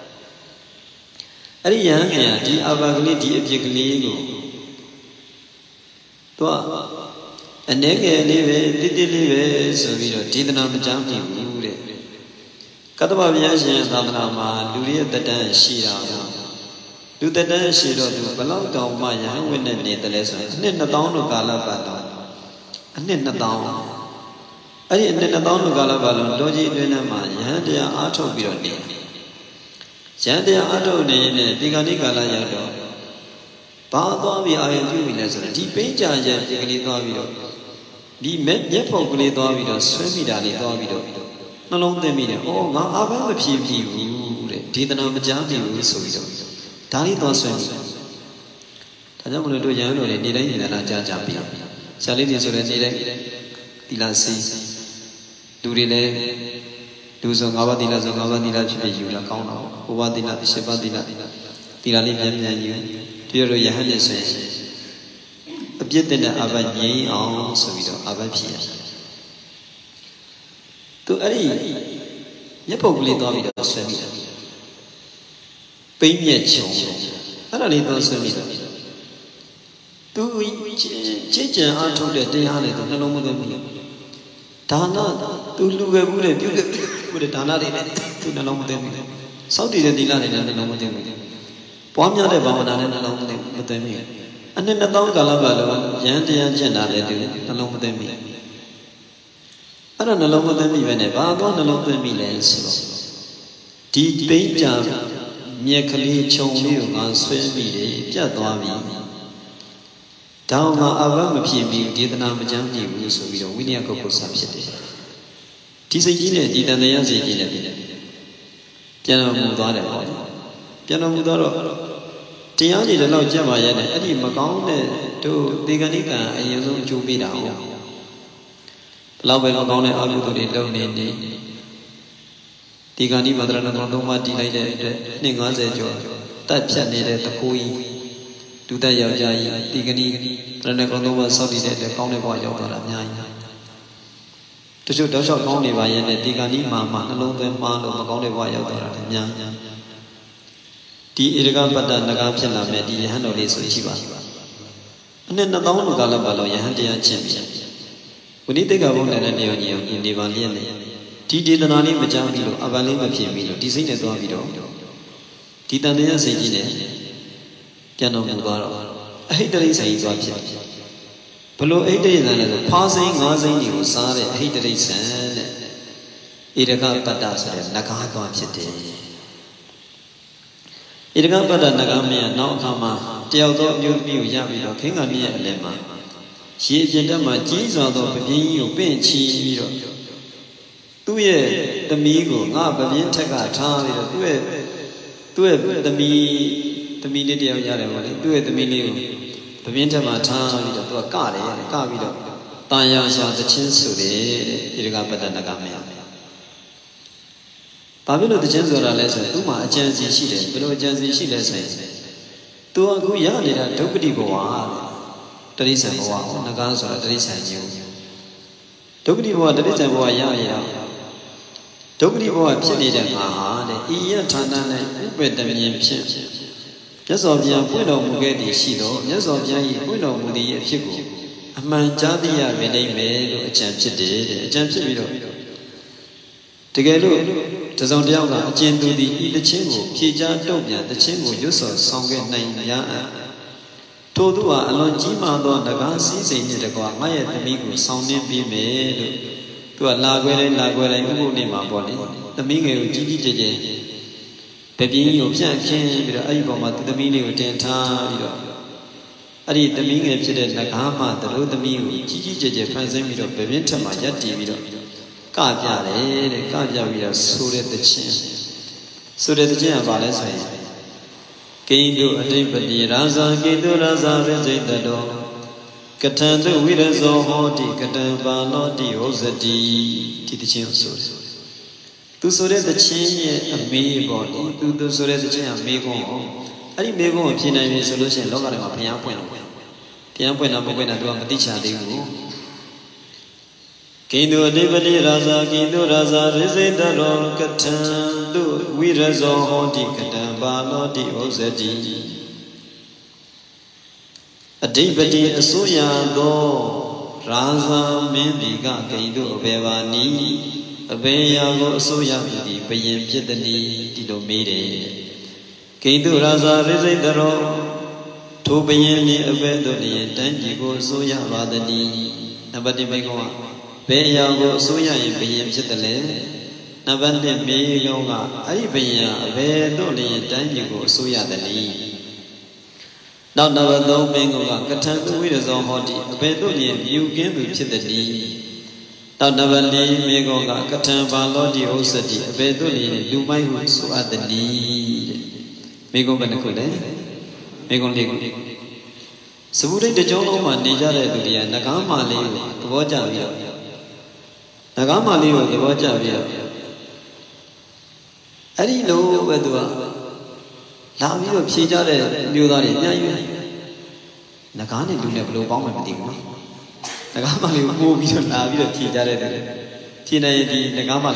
အဲ့ဒီယဟန်ကဒီအဘာကလေးဒီအပြစ်ကလေးကိုသူက anh ấy nghe đi về đi đi đi về rồi bây giờ đi đến nam chăm đi ngủ đấy các bạn bây giờ xem tham gia mà lưu ý tất cả xí ra lưu tất cả xí ra tu bao lâu đâu mà nhà bên này này tới lấy rồi nên nó đóng nó cả là bao lâu anh nên nó đóng ấy nên nó đóng nó cả là bao lâu đôi khi bên này mà nhà thì ăn thâu bị rồi đi nhà thì ăn thâu này này đi cái này cả là giờ đó bao nhiêu bị ai chịu bị lấy rồi đi bên cha cha đi cái này bao nhiêu đi mẹ nhớ phong cái này bao nhiêu suy nghĩ ra này bao nhiêu nó long tên mình ô ngã áp vào phía phía đấy đi tới nào mà chán thì cũng sôi rồi đã đi to suy nghĩ ta chẳng muốn đôi giang rồi đi đấy thì là cha cha bị cha lấy tiền rồi đi đấy đi là gì đủ đi đấy đủ rồi ngã vào đi là rồi ngã vào đi là chỉ bị là cao nào cô vào đi là sẽ vào đi là đi là đi nhầm nhầm nhiều bây giờ giờ hắn sẽ biết tên là áp vào nhảy ao sôi rồi áp vào phía tu ấy nhớ phong cái đó bị đó suy nghĩ bây giờ chồngအဲ့ဒါလေးသွားဆွဲမိတာသူချစ်ကြံအားထုတ်တဲ့တရားတွေသူနှလုံးမသွင်းဘူးဒါနသူလူပဲဘူးလေပြုတ်ဘူးလေဒါနတွေနဲ့သူနှလုံးမသွင်းဘူးစောင့်တည်တဲ့သီလတွေနဲ့နှလုံးမသွင်းဘူးပွားများတဲ့ဘာဝနာနဲ့နှလုံးမသွင်းဘူးမသွင်းဘူးအနှစ်နှစ်သောင်းကာလပတ်လုံးရဟန်းတရားကျင့်တာလည်းသူနှလုံးမသွင်းဘူးအဲ့ဒါနှလုံးမသွင်းမိပဲနဲ့ဘာသွားနှလုံးသွင်းမိလဲဆိုတော့ဒီပိဋကမြက်ကလေးခြုံလေးကိုငါဆွဲမိတယ်ပြတ်သွားပြီတောင်းမှာအဘမဖြစ်ပြီးဒေသနာမကြမ်းကြည့်ဘူးဆိုပြီးတော့ဝိနည်းကုက္ကုဆာဖြစ်တယ်ဒီစိတ်ကြီးနဲ့ဒီတန်တရားစိတ်ကြီးနဲ့ပြန်တော်မူသွားတယ်ပေါ့ပြန်တော်မူသွားတော့တရားကြီးလည်းတော့ကြက်ပါရဲ့နဲ့အဲ့ဒီမကောင်းတဲ့တို့ဒေဂဏိကံအရင်ဆုံးအကျိုးပေးတာဟုတ်ဘလောက်ပဲမကောင်းတဲ့အကုသိုလ်တွေလုပ်နေနေဒီကနေ့မန္တရဏတော်သုံးပါးတည်လိုက်တဲ့အတွက်နှစ်၅၀ကျော်တက်ဖြတ်နေတဲ့တကူကြီးဒုတက်ယောက်ျားကြီးဒီကနေ့တရဏဂုံသုံးပါးစောင့်တည်တဲ့အတွက်ကောင်းတဲ့ဘဝရောက်သွားတာအများကြီးတချို့တောက်လျှောက်ကောင်းနေပါရဲ့နဲ့ဒီကနေ့မှမှနှလုံးသွင်းမှားလို့မကောင်းတဲ့ဘဝရောက်သွားတာလည်းအများကြီးဒီဧရကပတ္တနဂါဖြစ်လာမဲ့ဒီယဟန်တော်လေးဆိုရှိပါအနှစ်နှစ်သောင်းလူကလည်းပါလို့ယဟန်တရားချင်းပြီဝိနည်းတိတ်ကဘုံနဲ့နေရောညီရောနေပါလျက်နဲ့ဒီဒေသနာလေးမကြောက်ပြီးလို့အပန်လေးမဖြစ်ပြီးလို့ဒီစိတ်နဲ့သွားပြီးတော့ဒီတန်တရားစိတ်ကြီးနဲ့ပြန်တော်မူသွားတော့အဟိတရိစ္ဆာန်ကြီးသွားဖြစ်ဘလို့အဟိတရိစ္ဆာန်လဲဆိုဖားစိမ်းငါးစိမ်းတွေကိုစားတဲ့အဟိတရိစ္ဆာန်တဲ့ဧရကပတ္တဆိုတဲ့နဂါသွားဖြစ်တယ်ဧရကပတ္တနဂါမင်းနောက်အခါမှာတယောက်သောအမျိုးသမီးကိုရပြီးတော့ခင်းကမြရဲ့အလယ်မှာရေအပြင်တက်မှာကြီးစွာသောပပြင်းကြီးကိုပင့်ချီပြီးတော့သူ့ရဲ့သမီးကိုငါပပြင်းထက်ကထားပြီးတော့သူ့ရဲ့သူ့ရဲ့သမီးသမီးလေးတယောက်ရတယ်ဗောလေသူ့ရဲ့သမီးလေးကိုပပြင်းထက်မှာထားပြီးတော့သူကကတယ်ကပြီးတော့တာယာစွာသချင်းဆိုတယ်တဲ့ဧရကပတ္တနဂါမယဘာဖြစ်လို့သချင်းဆိုတာလဲဆိုတော့သူ့မှာအကျဉ်းစီရှိတယ်ဘယ်လိုအကျဉ်းစီရှိလဲဆိုရင်သူအခုရနေတာဒုက္ခတိဘဝတရိစ္ဆာန်ဘဝနဂါဆိုတာတရိစ္ဆာန်ကြီးဒုက္ခတိဘဝတရိစ္ဆာန်ဘဝရရတာဒုက္ခတိဘဝဖြစ်နေတဲ့ငါဟာတဲ့ဤယထာဏ၌ဥပ္ပတမြင်ဖြစ်မြတ်စွာဘုရားပွင့်တော်မူခဲ့သည်ရှိတော့မြတ်စွာဘုရား၏ပွင့်တော်မူသည့်အဖြစ်ကိုအမှန်ကြားသိရပေနိုင်မယ်လို့အကြံဖြစ်တယ်တဲ့အကြံဖြစ်ပြီးတော့တကယ်လို့တစုံတယောက်ကအကျဉ်သူသည်ဤတခြင်းကိုဖြေချတုံ့ပြန်တခြင်းကိုရွတ်ဆော်ဆောင်ခဲ့နိုင်ရအပ်ထို့သူဟာအလွန်ကြီးမားသောနဂါစည်းစိမ်နှင့်တကွာငါရဲ့သမီးကိုဆောင်နှင်းပေးမယ်လို့သူကလာခွဲတိုင်းလာခွဲတိုင်းဥပုပ်နေမှာပေါ့လေသမီးငယ်ကိုကြီးကြီးကျယ်ကျယ်ပပြင်းကြီးကိုဖြန့်ခင်းပြီးတော့အဲ့ဒီပေါ်မှာသူသမီးလေးကိုတင်ထားပြီးတော့အဲ့ဒီသမီးငယ်ဖြစ်တဲ့နဂါမှသူတို့သမီးကိုကြီးကြီးကျယ်ကျယ်ဖန်ဆင်းပြီးတော့ပပြင်းထက်မှာရပ်တည်ပြီးတော့ကပြတယ်တဲ့ကပြပြီးတော့ဆိုတဲ့တခြင်းဆိုတဲ့တခြင်းကဘာလဲဆိုရင်ကိန္တုအတိပတိရာဇာကိန္တုရာဇာရစိတတောကထံတုဝိရဇောဟောတိကတံပါလောတိဟောဇတိဒီတခြင်းကိုဆိုတယ်သူဆိုတဲ့တခြင်းရဲ့အမေးပေါ့လေသူသူဆိုတဲ့တခြင်းကမေးခွန်းဟောအဲ့ဒီမေးခွန်းကိုဖြေနိုင်ပြီဆိုလို့ရှိရင်လောကထဲမှာဘုရားပွင့်လို့ဘုရားပွင့်တာမပွင့်တာသူကမသိချသေးဘူးကိန္တုအတိပတိရာဇာကိန္တုရာဇာရစိတတောကထံတုဝိရဇောဟောတိကတံပါလောတိဟောဇတိအဓိပတိအစိုးရသော Raza Mendika Kaido Bevani Abeyago Soyaki Payan Pitani Tito Mede Kaido Raza Rezedaro Tobayani Abedoni Tangigo Soya Vadani Nabati Megoa Beyago Soya in Payan Pitale Nabandi Megoa Aribaya Abedoni Tangigo Soya Dani Now, never know Mengoa, Katan with his own body, a bedouin, you give him to the knee. Now, never name Mengoa, Katan Balodi Osati, a bedouin, do my hoods at the knee. Mego Benacule, Mego Lego. So, would the John Oman, Nijara, Nagama Leo, the Wajavia. Nagama Leo, the Wajavia. I didn't know whether. Now you have seen that you are in Nagani do never know about the Nagama move you now, you have seen that Tina Nagama.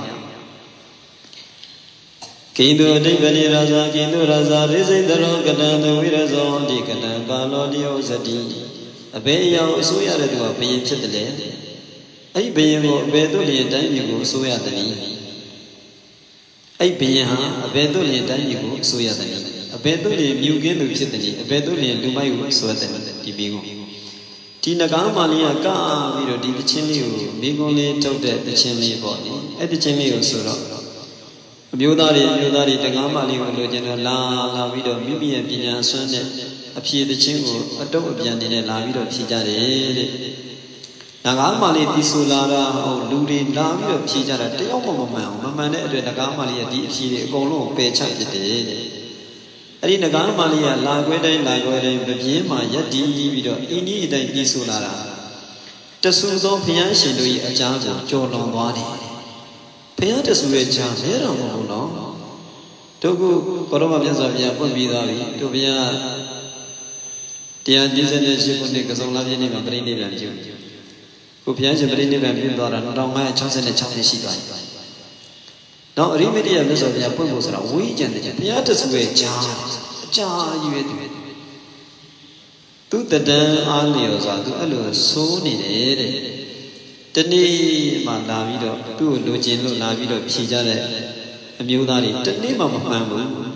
Kindu Devani Raza, Kindu Raza, Rizzi the Rogan, the Wirazon, Deacon, Balodio Sadi, a bay of Suya to a pay chittle. I pay Bedoli, time you go Suya the knee. I pay a bedouin time you go, so yadani. A bedouin, you get the chitany, a bedouin, do my work so that Tibigo. Tina Gamalia Ga, we did the chimney, big only told that the chimney body, at the chimney of Sura. Budari, Budari, the Gamali, Logena, La, La Vido, Bibi and Pina Sunday, appear the chingo, a dog of Yandina, La Vido Pijare. Nagamali Disolara or Ludi Lavi of Chijara, the Omama, Mamma, the Nagamali, the Chi, Golo, Pecha. Adi Nagamali, Laguede, Laguede, Bima, Yadi, Video, Ini, the Disolara. The Suzo Pianshi, Louis, a Jago, Joe Lombardi. Piatas with Jam, no. Togu, Coroma Yazavia, Pombidavi, Tobia, Tia Disney, Nicolas, Lavini, and Brini and June. Who Piaja Brini and Bindora, and my chance and a chance. Now, remedy of this of Yapon was a week and the Piatas way, Jar, Jar, you it. To the Dan Alios are to allow so needed. The name of Navido, two Lugino Navido Pijare, a Mudari, the name of Mambu.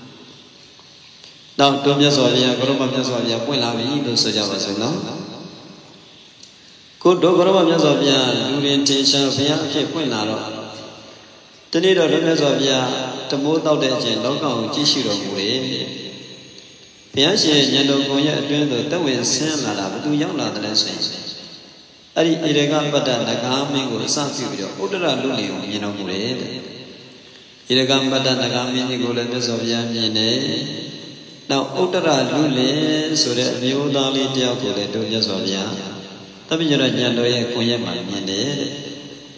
Now, Tomiasovia, Goromazovia, Puelavi, the Sojavasula. Good Dogoromazovia, Lurin Tisha, Via, Puenaro. The need of Romazovia, the mold of the Gen, Logo, Jishiro Mure. Piace, Yellow Goya, Duendo, the way Sam, do young lessons. Ari Irega Bada, Nagami, or Sanfio, Udara Luli, you know, Mure. Iregam Bada, Nagami, Golden Mesovia, now Udara Lule, so that Yodali Diaco, the Dunyasovia. Tabijara Yandoya Koyama Mende.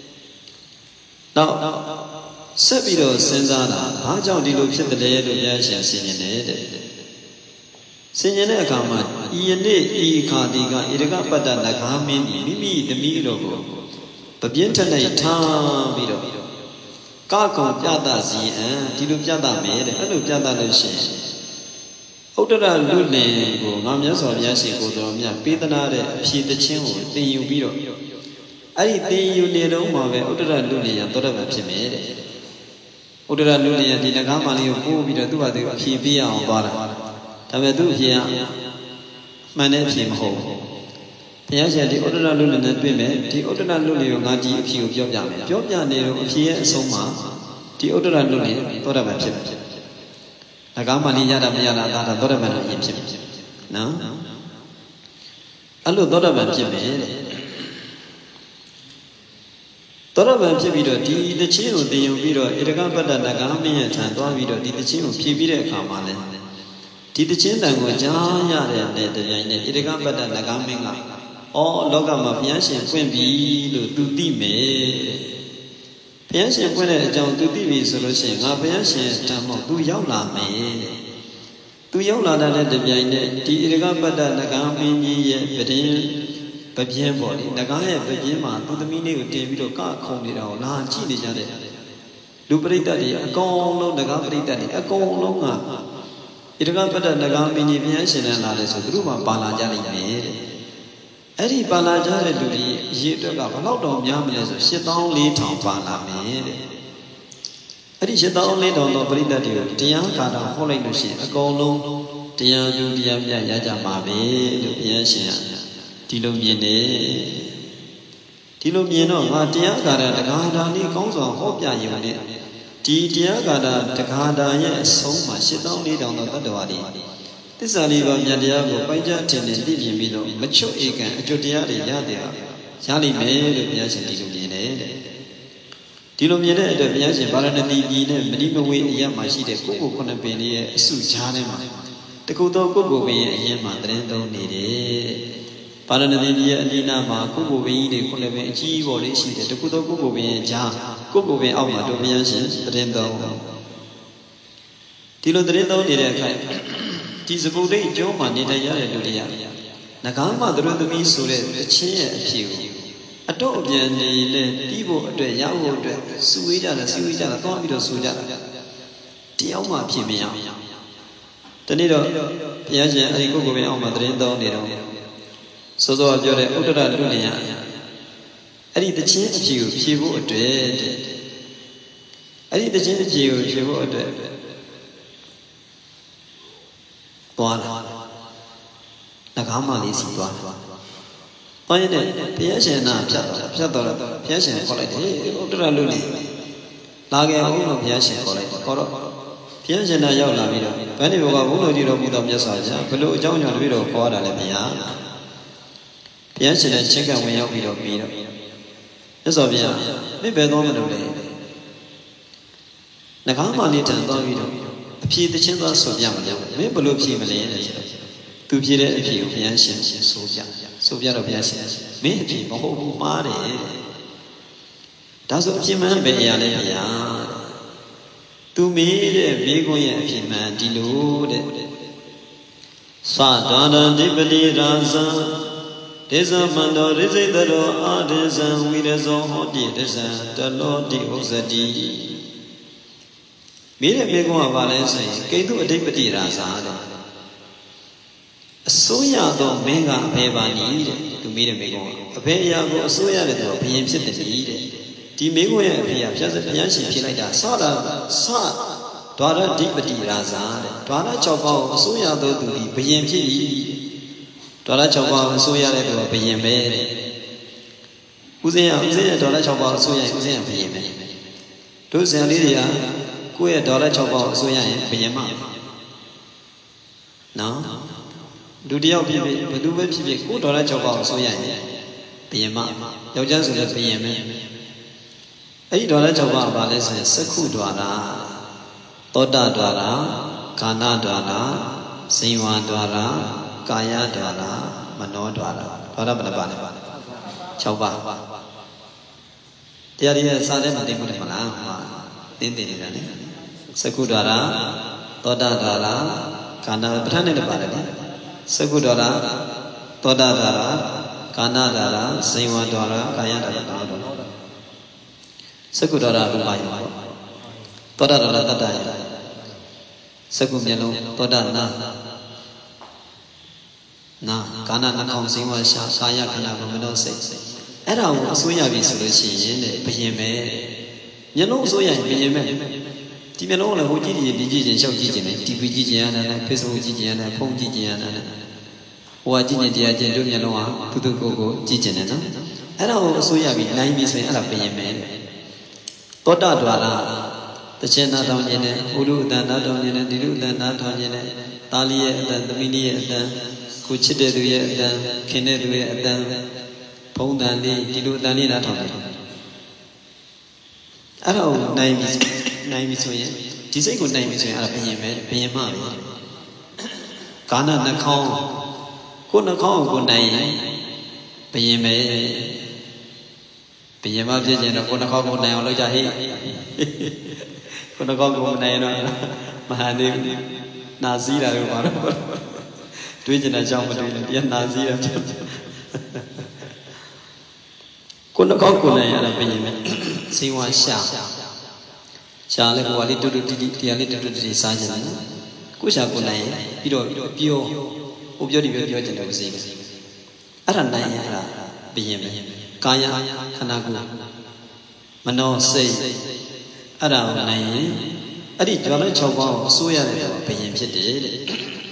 Now, Sabiro Senzana, Haja Dilu Pit the day of Yasha singing. Singing Kama, Iene E. Kadiga, Irega Bada Nagami, Mimi, the Miro, Babientane Tam Miro. Kako Piata Z, Tilu Piata made, and Piata Lucian. Odara Lune, Mamias of Yashi, Godomia, Pitanare, she the chin, the you biro. I think you need Oma, Odara Lune, and Dora Pimede. Odara Lune, and Dinagamali, who be the two of the P B on Bara. Tamedu here, my name is him home. Piaja, the Odara Lune and Pime, the Odara Lune, Nadi, Pio Jobia, Jobia, Pierre Soma, the Odara Lune, Dora Pimede. Nagamani Yada Mayana, Doraman, no? Allo Doraman Jimmy Doraman Pibido, the Chino, the Ubido, Iragambada Nagami and Tandovido, did the Chino Pibide Kamale. Did the Chindango Jaya and the Iragambada Nagami, all Logama Piashi and Quimby, do Dime. Piashi when a John to T V solution, a Piashi Tamo, do Yola me. Do Yola than the Biane, the Iragambada Nagami, Bedin, Babian body, Nagaya, Bajima, to the meaning of David Car, Condi, or La Chili Jade. Lubricati, a gong, Nagabri, a gong longa. Iragambada Nagami, Piashi and Alice, Gruma Balajali made. အဲ့ဒီပါလာကြတဲ့လူတွေရေအတွက်ကဘလောက်တောင်များမလဲဆိုရှစ်သောင်းလေးထောင်ပါလာမယ်တဲ့အဲ့ဒီရှစ်သောင်းလေးထောင်သောပရိသတ်တွေကိုတရားကာတာဟောလိုက်လို့ရှိရင်အကုန်လုံးတရားသူတရားမြတ်ရကြမှာပဲလို့ဘုရားရှင်ဒီလိုမြင်တယ်ဒီလိုမြင်တော့ငါတရားကာတာတက္ကတာလေးကောင်းစွာဟောပြရုံနဲ့ဒီတရားကာတာတက္ကတာရဲ့အဆုံးမှာရှစ်သောင်းလေးထောင်သောတတ္တဝါတွေသစ္စာလေးပါးမြတ်တရားကိုပိုင်ကြထင်နေသိမြင်ပြီးတော့မချွတ်ဧကံအကျွတ်တရားတွေရတယ်ရလိမ့်မယ်လို့ဘုရားရှင်ဒီလိုမြင်တယ်တဲ့ဒီလိုမြင်တဲ့အတွက်ဘုရားရှင်ဗာရာဏသီပြည်နဲ့မဏိမဝေအရမှာရှိတဲ့ကိုကိုခုနှစ်ပင်ရဲ့အစုကြားထဲမှာတခုသောကိုကိုပင်ရဲ့အရင်မှာတရင်သုံးနေတယ်ဗာရာဏသီပြည်ရဲ့အနိနာမှာကိုကိုပင်ကြီးတွေခုနှစ်ပင်အကြီးပေါ်လေးရှိတယ်တခုသောကိုကိုပင်ရဲ့ကြားကိုကိုပင်အောက်မှာတို့ဘုရားရှင်တရင်သုံးဒီလိုတရင်သုံးနေတဲ့အခါဒီစပုဒ္ဒိတ်ကျောင်းမှာနေထိုင်ရတဲ့လူတွေကငကားမှသူတို့သမီးဆိုတဲ့အချင်းရဲ့အဖြစ်ကိုအတော့အပြန်နေလဲပြီးဖို့အတွက်ရဖို့အတွက်စုဝေးကြတယ်စုဝေးကြတာသွားပြီးတော့ဆူကြတာတရားမှဖြစ်မရတနေ့တော့ဘုရားရှင်အဲဒီကိုကိုပင်အောင်မှာတရင်သုံးနေတော့စောစောပြောတဲ့ဥဒ္ဒရလူနေရအဲ့ဒီတချင်းအဖြစ်ကိုဖြေဖို့အတွက်အဲ့ဒီတချင်းအဖြစ်ကိုဖြေဖို့အတွက်သွားလာငကားမလေးစီသွားသွားရင်လည်းဘုရားရှင်နာဖြတ်တော့ဖြတ်တော့ဘုရားရှင်ခေါ်လိုက်တယ်ဥဒ္ဒရလူနေလာခဲ့အောင်လို့ဘုရားရှင်ခေါ်လိုက်ခေါ်တော့ဘုရားရှင်နာရောက်လာပြီးတော့ဗန္ဒီဘောကဘုန်းတော်ကြီးတော်ဘုတော်မြတ်စွာဘုရားဘလို့အကြောင်းကြောင့်တပည့်တော်ခေါ်ရတာလဲဘုရားဘုရားရှင်နဲ့ချင်းကံဝင်ရောက်ပြီးတော့ပြီးတော့မြတ်စွာဘုရားမင်းဘယ်သွားမလို့လဲငကားမလေးတန်သွားပြီးတော့အဖြေတချင်းသွားဆိုပြမလို့မင်းဘလို့ဖြေမလဲတဲ့သူဖြေတဲ့အဖြေကိုဘုရားရှင်ဆိုပြဆိုပြတော့ဘုရားရှင်မင်းအဖြေမဟုတ်ဘူးမှားတယ်ဒါဆိုအဖြေမှန်ပဲအရာလဲဘုရားသူမေးတဲ့မိခွန်းရဲ့အဖြေမှန်ဒီလိုတဲ့သဒ္ဒန္တိပတိရာဇံဒေသမန္တောရိစိတရောအာဒေဇံဝိရဇောဟောတိဒေဇံတလောတိဥစ္စတိမေးတဲ့မိခွန်းကဘာလဲဆိုရင်ကိတုအဓိပတိရာဇာတဲ့အစိုးရသောမင်းကအဖေပါနီးတဲ့သူမေးတဲ့မိခွန်းကအဖေအရာကိုအစိုးရတဲ့သူကဘုရင်ဖြစ်တယ်တဲ့ဒီမိခွန်းရဲ့အဖေကဘုရားဘုရားရှင်ဖြစ်လိုက်တာစတာစဒွါရဓိပတိရာဇာတဲ့ဒွါရ၆ပါးကိုအစိုးရသောသူဒီဘုရင်ဖြစ်၏ဒွါရ၆ပါးကိုအစိုးရတဲ့သူကဘုရင်ပဲတဲ့ဥစဉ်ရဥစဉ်ရဒွါရ၆ပါးကိုအစိုးရရင်ဥစဉ်ရဘုရင်ပဲတို့ဇန်လေးတွေကကိုယ့်ရဲ့ဒေါ်လာ၆ပေါင်အစိုးရရင်ဘယင်မနော်လူတယောက်ဖြစ်ဖြစ်ဘယ်သူပဲဖြစ်ဖြစ်ကိုယ့်ဒေါ်လာ၆ပေါင်အစိုးရရင်ဘယင်မယောက်ျားဆိုလည်းဘယင်ပဲအဲ့ဒီဒေါ်လာ၆ပေါင်ကဘာလဲဆိုရင်စက္ခုဒွါရာသောတာဒွါရာကာဏဒွါရာဇိဝဒွါရာကာယဒွါရာမနောဒွါရာဒွါရဘယ်နှပါလဲ၆ပါးတရားရည်စာထဲမှာသိဖို့တယ်မလားတင်းတင်းနေတာလေစက္ခုဒွါရာသောတာဒွါရာကာဏပဋ္ဌာန်းနဲ့လည်းပါတယ်လေစက္ခုဒွါရာသောတာဒွါရာကာဏဒွါရာဇိဝဒွါရာကာယဒွါရာတော့စက္ခုဒွါရာဘယ်ပါရောသောတာဒွါရာတတ္တယစက္ခုမျက်လုံးသောတာနာနာကာဏနှာခေါင်းဇိဝရှာကာယခန္ဓာကိုမနောစိတ်အဲ့ဒါကိုအစိုးရပြီဆိုလို့ရှိရင်တဲ့ဘယင်ပဲမျက်လုံးအစိုးရရင်ဘယင်ပဲဒီမျက်လုံးကလည်းဟိုကြည့်ကြည့်ဒီကြည့်ချင်းရှောက်ကြည့်ချင်းနဲ့တီဗီကြည့်ချင်းရတယ်နဲ့ Facebook ကြည့်ချင်းရတယ်ဖုန်းကြည့်ချင်းရတယ်နဲ့ဟိုကကြည့်ချင်းတရားချင်းတို့မျက်လုံးကသူသူကိုယ်ကိုကြည့်ချင်းတယ်နော်အဲ့ဒါကိုအစိုးရပြီနိုင်ပြီဆိုရင်အဲ့ဒါဘယင်ပဲသောတာဒွါရတခြင်းနာတောင်းခြင်းနဲ့ဥရုအတန်နာတောင်းခြင်းနဲ့ဒီလူအတန်နာထောင်းခြင်းနဲ့တာလီရဲ့အတန်သမီးလေးရဲ့အတန်ကိုချစ်တဲ့သူရဲ့အတန်ခင်တဲ့သူရဲ့အတန်ဘုံတန်လေးဒီလိုအတန်လေးနာထောင်းတယ်အဲ့ဒါကိုနိုင်ပြီနိုင်ပြီဆိုရင်ဒီစိတ်ကိုနိုင်ပြီဆိုရင်အဲ့ဒါဘယင်ပဲဘယင်မပဲကာဏနှာခေါင်းကိုနှာခေါင်းကိုနိုင်ရင်ဘယင်ပဲဘယင်မဖြစ်ခြင်းတော့ကိုနှာခေါင်းကိုနိုင်အောင်လုပ်ကြဟိကိုနှာခေါင်းကိုနိုင်ရင်တော့မဟာနေနာစည်းတာလို့ပါတော့တွေးကျင်တဲ့အကြောင်းမတွေးနဲ့ပြန်နာစည်းတာကိုနှာခေါင်းကိုနိုင်ရတာဘယင်ပဲစေဝါရှာရှာလည်းကိုယ်ကလေးတူတူတီတီတရားလေးတူတူတီစားကြတယ်ကိုရှာကိုနိုင်ပြီးတော့ပြောဟိုပြောဒီပြောပြောကြတယ်ပါစေ ở đằng này là bây giờ kaya khana gu mano sei ở đằng này ở đi cho nó cho vào xuôi ra để bây giờဖြစ်đấy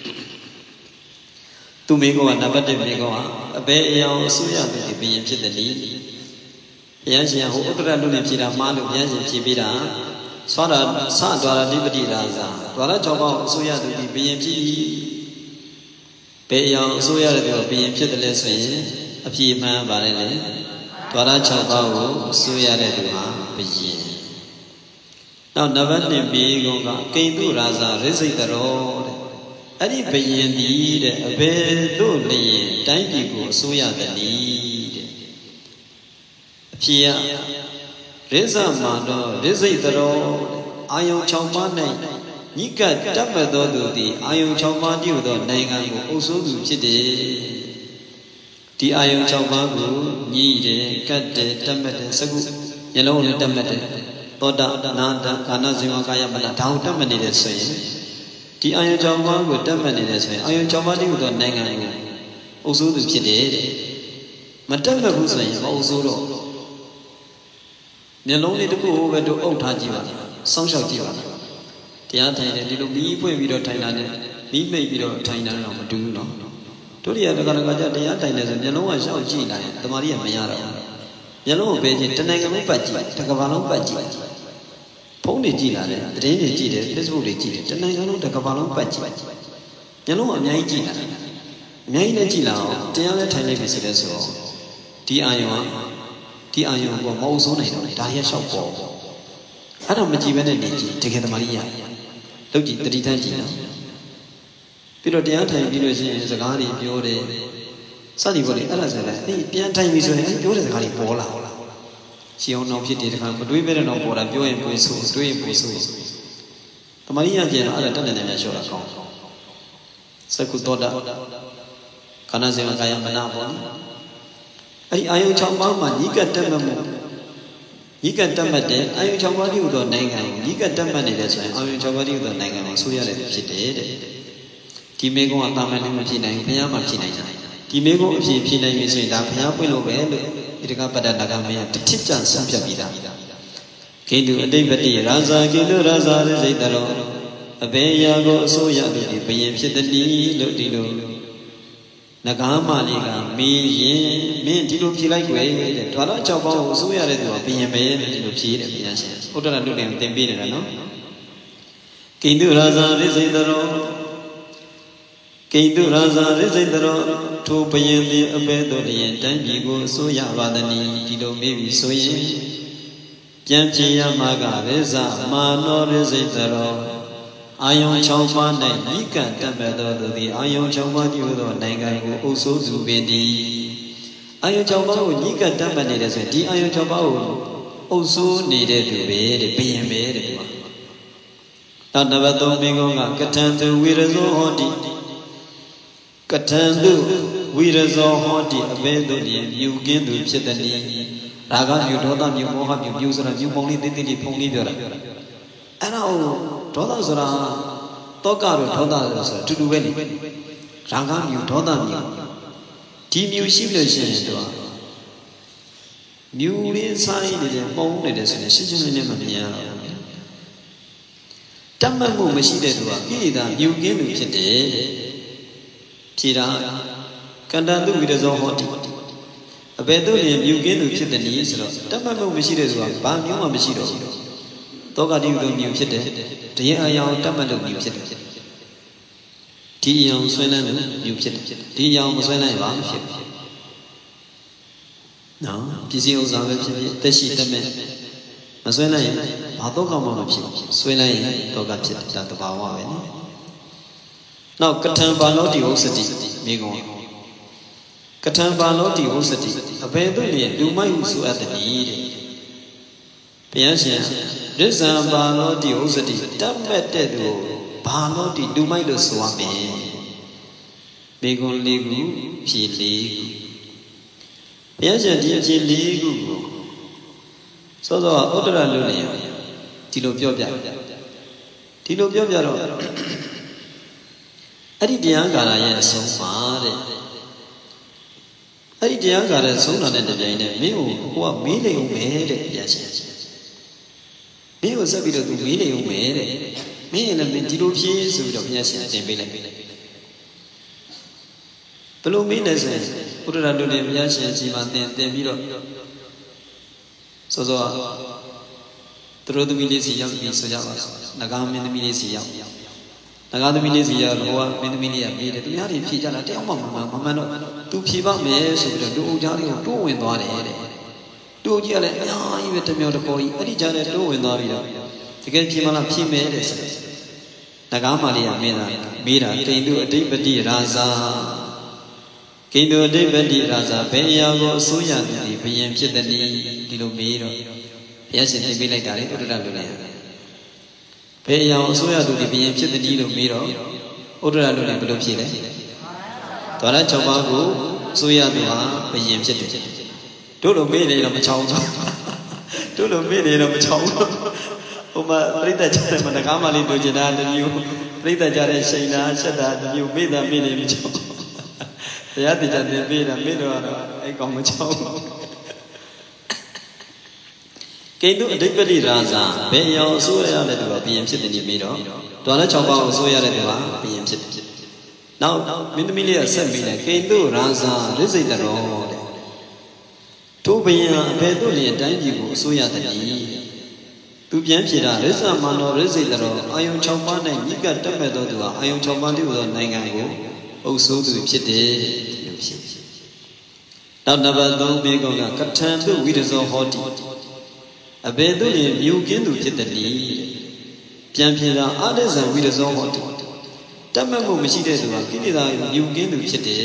tu mấy con nằm bắt được mấy con bé yêu xuôi ra thì bây giờဖြစ်đấy đi bây giờ hỗ trợ luôn em chỉ là má luôn bây giờ chỉ biết là xóa ra xóa ra đi bắt đi ra ra rồi cho vào xuôi ra thì bây giờဖြစ်bé yêu xuôi ra thì bây giờဖြစ်đấy là xuôi ấp gì mà bà này đấy rồi đó cho vào xuôi ra thì mà bây giờ nào nằm bắt được mấy con cái tu ra ra rồi sai rồi ở đi bây giờ đi đấy bé tu này trái đi của xuôi ra thì đi phía rễ ra mà nó rễ dây đó ai ông cháu má này nhị cả đáp vào đó được thì ai ông cháu má điều đó này ngang của ô số đủ chết đấy thì ai ông cháu má của nhị đấy cắt đấy đáp vào đấy sao cũng nhà lâu lên đáp vào đấy to đa na đa khana zima kaya mà là thao đáp vào đấy rồi thì ai ông cháu má của đáp vào đấy rồi ai ông cháu má điều đó này ngang của ô số đủ chết đấy mà đáp vào cũng rồi mà ô số đó nhân long này được cô về được ông thà gì vậy, sống sao gì vậy, thì anh thấy này đi lúc mỹ quay video thay này, mỹ mấy video thay này nó mà đúng nó, tôi đi ở cái cái cái thì anh thấy này rồi nhân long là sao gì này, tụi mình đi mấy nhà rồi, nhân long về gì, trên này cái mấy bát gì, trên cái bàn long bát gì, phone đi gì là này, train đi gì đấy, Facebook đi gì đấy, trên này cái long trên cái bàn long bát gì, nhân long ở nhà gì là, nhà này gì là, trên này thay này bị sửa sửa, đi ai mà thì ai cũng có mẫu số này rồi, đại hệ sáu bộ, anh em mình chỉ biết này gì, thì cái thằng Maria, lúc gì tự thân gì đó, bây giờ tiếng Thái bây giờ sẽ sẽ cái gì biểu đề, sao thì biểu đề, anh là sao đấy, tiếng Thái bây giờ anh biểu đề cái gì bỏ la, chỉ ông nói chuyện thì cái mà đối với nó bỏ la, biểu em biểu số, đối em biểu số, thằng Maria gì nó anh là tên này là số là con, sao cũng tốt đó, cái nào xem cái em bên nào bon ấy ai ông cháu báo mà nhí cái tâm mà nhí cái tâm mà để ai ông cháu báo điều đó này ngay nhí cái tâm mà để để sao ai ông cháu báo điều đó này ngay suy ra để chỉ để để thì mấy con ta mình làm gì này phải nhớ làm gì này thì mấy con gì gì này mình suy ra phải nhớ quên luôn bé luôn thì cái bắt đầu là cái mình thích chán sống phải bị ra cái điều đây vấn đề ra ra cái điều ra ra để gì đó bây giờ có suy ra thì bây giờ sẽ đến đi lúc đi lúc Nagama liga mi mi di lu pi lai kwe twa lo chao bao su ya de tu pian me di lu pi de pian shin Uttara lu ne tin pi ne no Kindu raza ri sai daro Kindu raza ri sai daro thu pian li ape to lian tan ji ko su ya ba da ni di lu me bi so yin pian pi ya ma ga ve sa ma no ri sai daro Ayong chau pa này nhị cả tâm bề đó thì ayong chau pa nhiều đó này cái của ô số dù bên đi ayong chau pa của nhị cả tâm bề này là gì đi ayong chau pa của ô số này để từ bé để bền bé để mà ta đã bắt đầu mình có ngã cái thằng từ vi ra zo họ đi cái thằng từ vi ra zo họ đi ở bên đó đi nhiều kiến từ phía tây đi ra cái nhiều đó ta nhiều mỏ ha nhiều nhiều rồi nhiều mong đi đi đi phong đi được anh nào đó là sao là tất cả rồi đó là sao chú đuôi này rằng cái nhiều đó là nhiều thì nhiều xíu là gì đó nhiều liên sai để mong để để xem xin cho nên mà nhiều trăm mà mua mấy xí để đó cái gì đó nhiều cái được chết để chỉ là cái đó tôi bây giờ họ đi bây giờ thì nhiều cái được chết để ní sao trăm mà mua mấy xí để đó bao nhiêu mà mấy xí đó tất cả điều đó nhiều chết đấy thì ai ao trăm mà được nhiều chết thì ao xoay này nhiều chết thì ao mà xoay này vắng chết nó chỉ riêng sao cái chết thế gì thế này mà xoay này bao tất cả mọi người xoay này tất cả chết là tất cả mọi người nào cái thằng bạn nó thì hốt sẽ gì mấy con cái thằng bạn nó thì hốt sẽ gì ở bên tôi liền đủ mấy số ở đây đi bây giờ rất là bà nó thì hốt sẽ đi đâm mẹ thế đó bà nó thì đủ mấy được số mẹ mấy con liu phi liu bây giờ thì phi liu sau đó ở đó là lưu này thì lúcပြောပြthì lúcပြောပြrồiအဲ့ဒီတရားကာလရဲ့အဆုံးပါတဲ့ ấy thì áo cả là sống là nên được vậy này mấy ông qua mấy này ông mẹ đấy giá trị mấy ông sao bị được tụi mấy này ông mẹ đấy mấy là mình chỉ đôi phía rồi được giá trị tiền về lại tôi lúc mấy này rồi tôi ra đôi này giá trị chỉ mà tiền tiền bị rồi so so tôi tôi mình gì vậy mình so so naga mình mình gì vậy naga tôi mình gì vậy hoa mình mình gì vậy tôi nhớ thì phi ra là theo mà mà mà mà nó tôi phi bao mẹ rồi được tôi uống đi tôi uống vào đấy tôi chỉ là nhai về tôi nhớ được coi ở đi ra đấy tôi uống vào rồi thì cái phi mà là phi mẹ đấy naga mà đi à mẹ là mẹ là cái tôi đi bên đi ra ra cái tôi đi bên đi ra ra bây giờ có số nhà thì bây giờ chỉ đến đi đi đâu mẹ rồi bây giờ thì bây lại đấy tôi ra luôn này bây giờ số nhà tôi thì bây giờ chỉ đến đi đâu mẹ rồi tôi ra luôn này bây giờ chỉ đấy tôi đã cho ba cô số nhà tôi à bây giờ chỉ đến tôi đâu mẹ này là mà cháu tôi đâu mẹ này là mà cháu ông mà bây giờ chơi mà nó cám mà đi tôi chỉ là được nhiều bây giờ chơi xây nhà xây nhà nhiều bây giờ mẹ này mà cháu bây giờ thì chơi thì bây giờ mẹ rồi ai còn mà cháu cái đó đấy cái gì ra ra bây giờ số nhà này tôi bây giờ chỉ đến đi đó tôi đã cho ba số nhà này tôi bây giờ chỉ nào mình mình liền xem mình này cái đó ra ra rất dễ là rồi tôi bây giờ bây giờ liền đánh gì cũng số nhà này tôi biết chỉ là rất là mà nó rất dễ là rồi ai ông chồng ba này những cái tấm bề đó tôi ai ông chồng ba thì tôi này ngày cũng ông số tôi biết đấy đào nào vào đâu biết còn là cắt chân tôi biết được rồi họ đi à bây giờ liền nhiều kiến tôi biết đấy biết chỉ là ở đây giờ biết được rồi họ đi tấm bề cũngမရှိတဲ့ဆိုတာကိလေသာမြူကင်းသူဖြစ်တယ်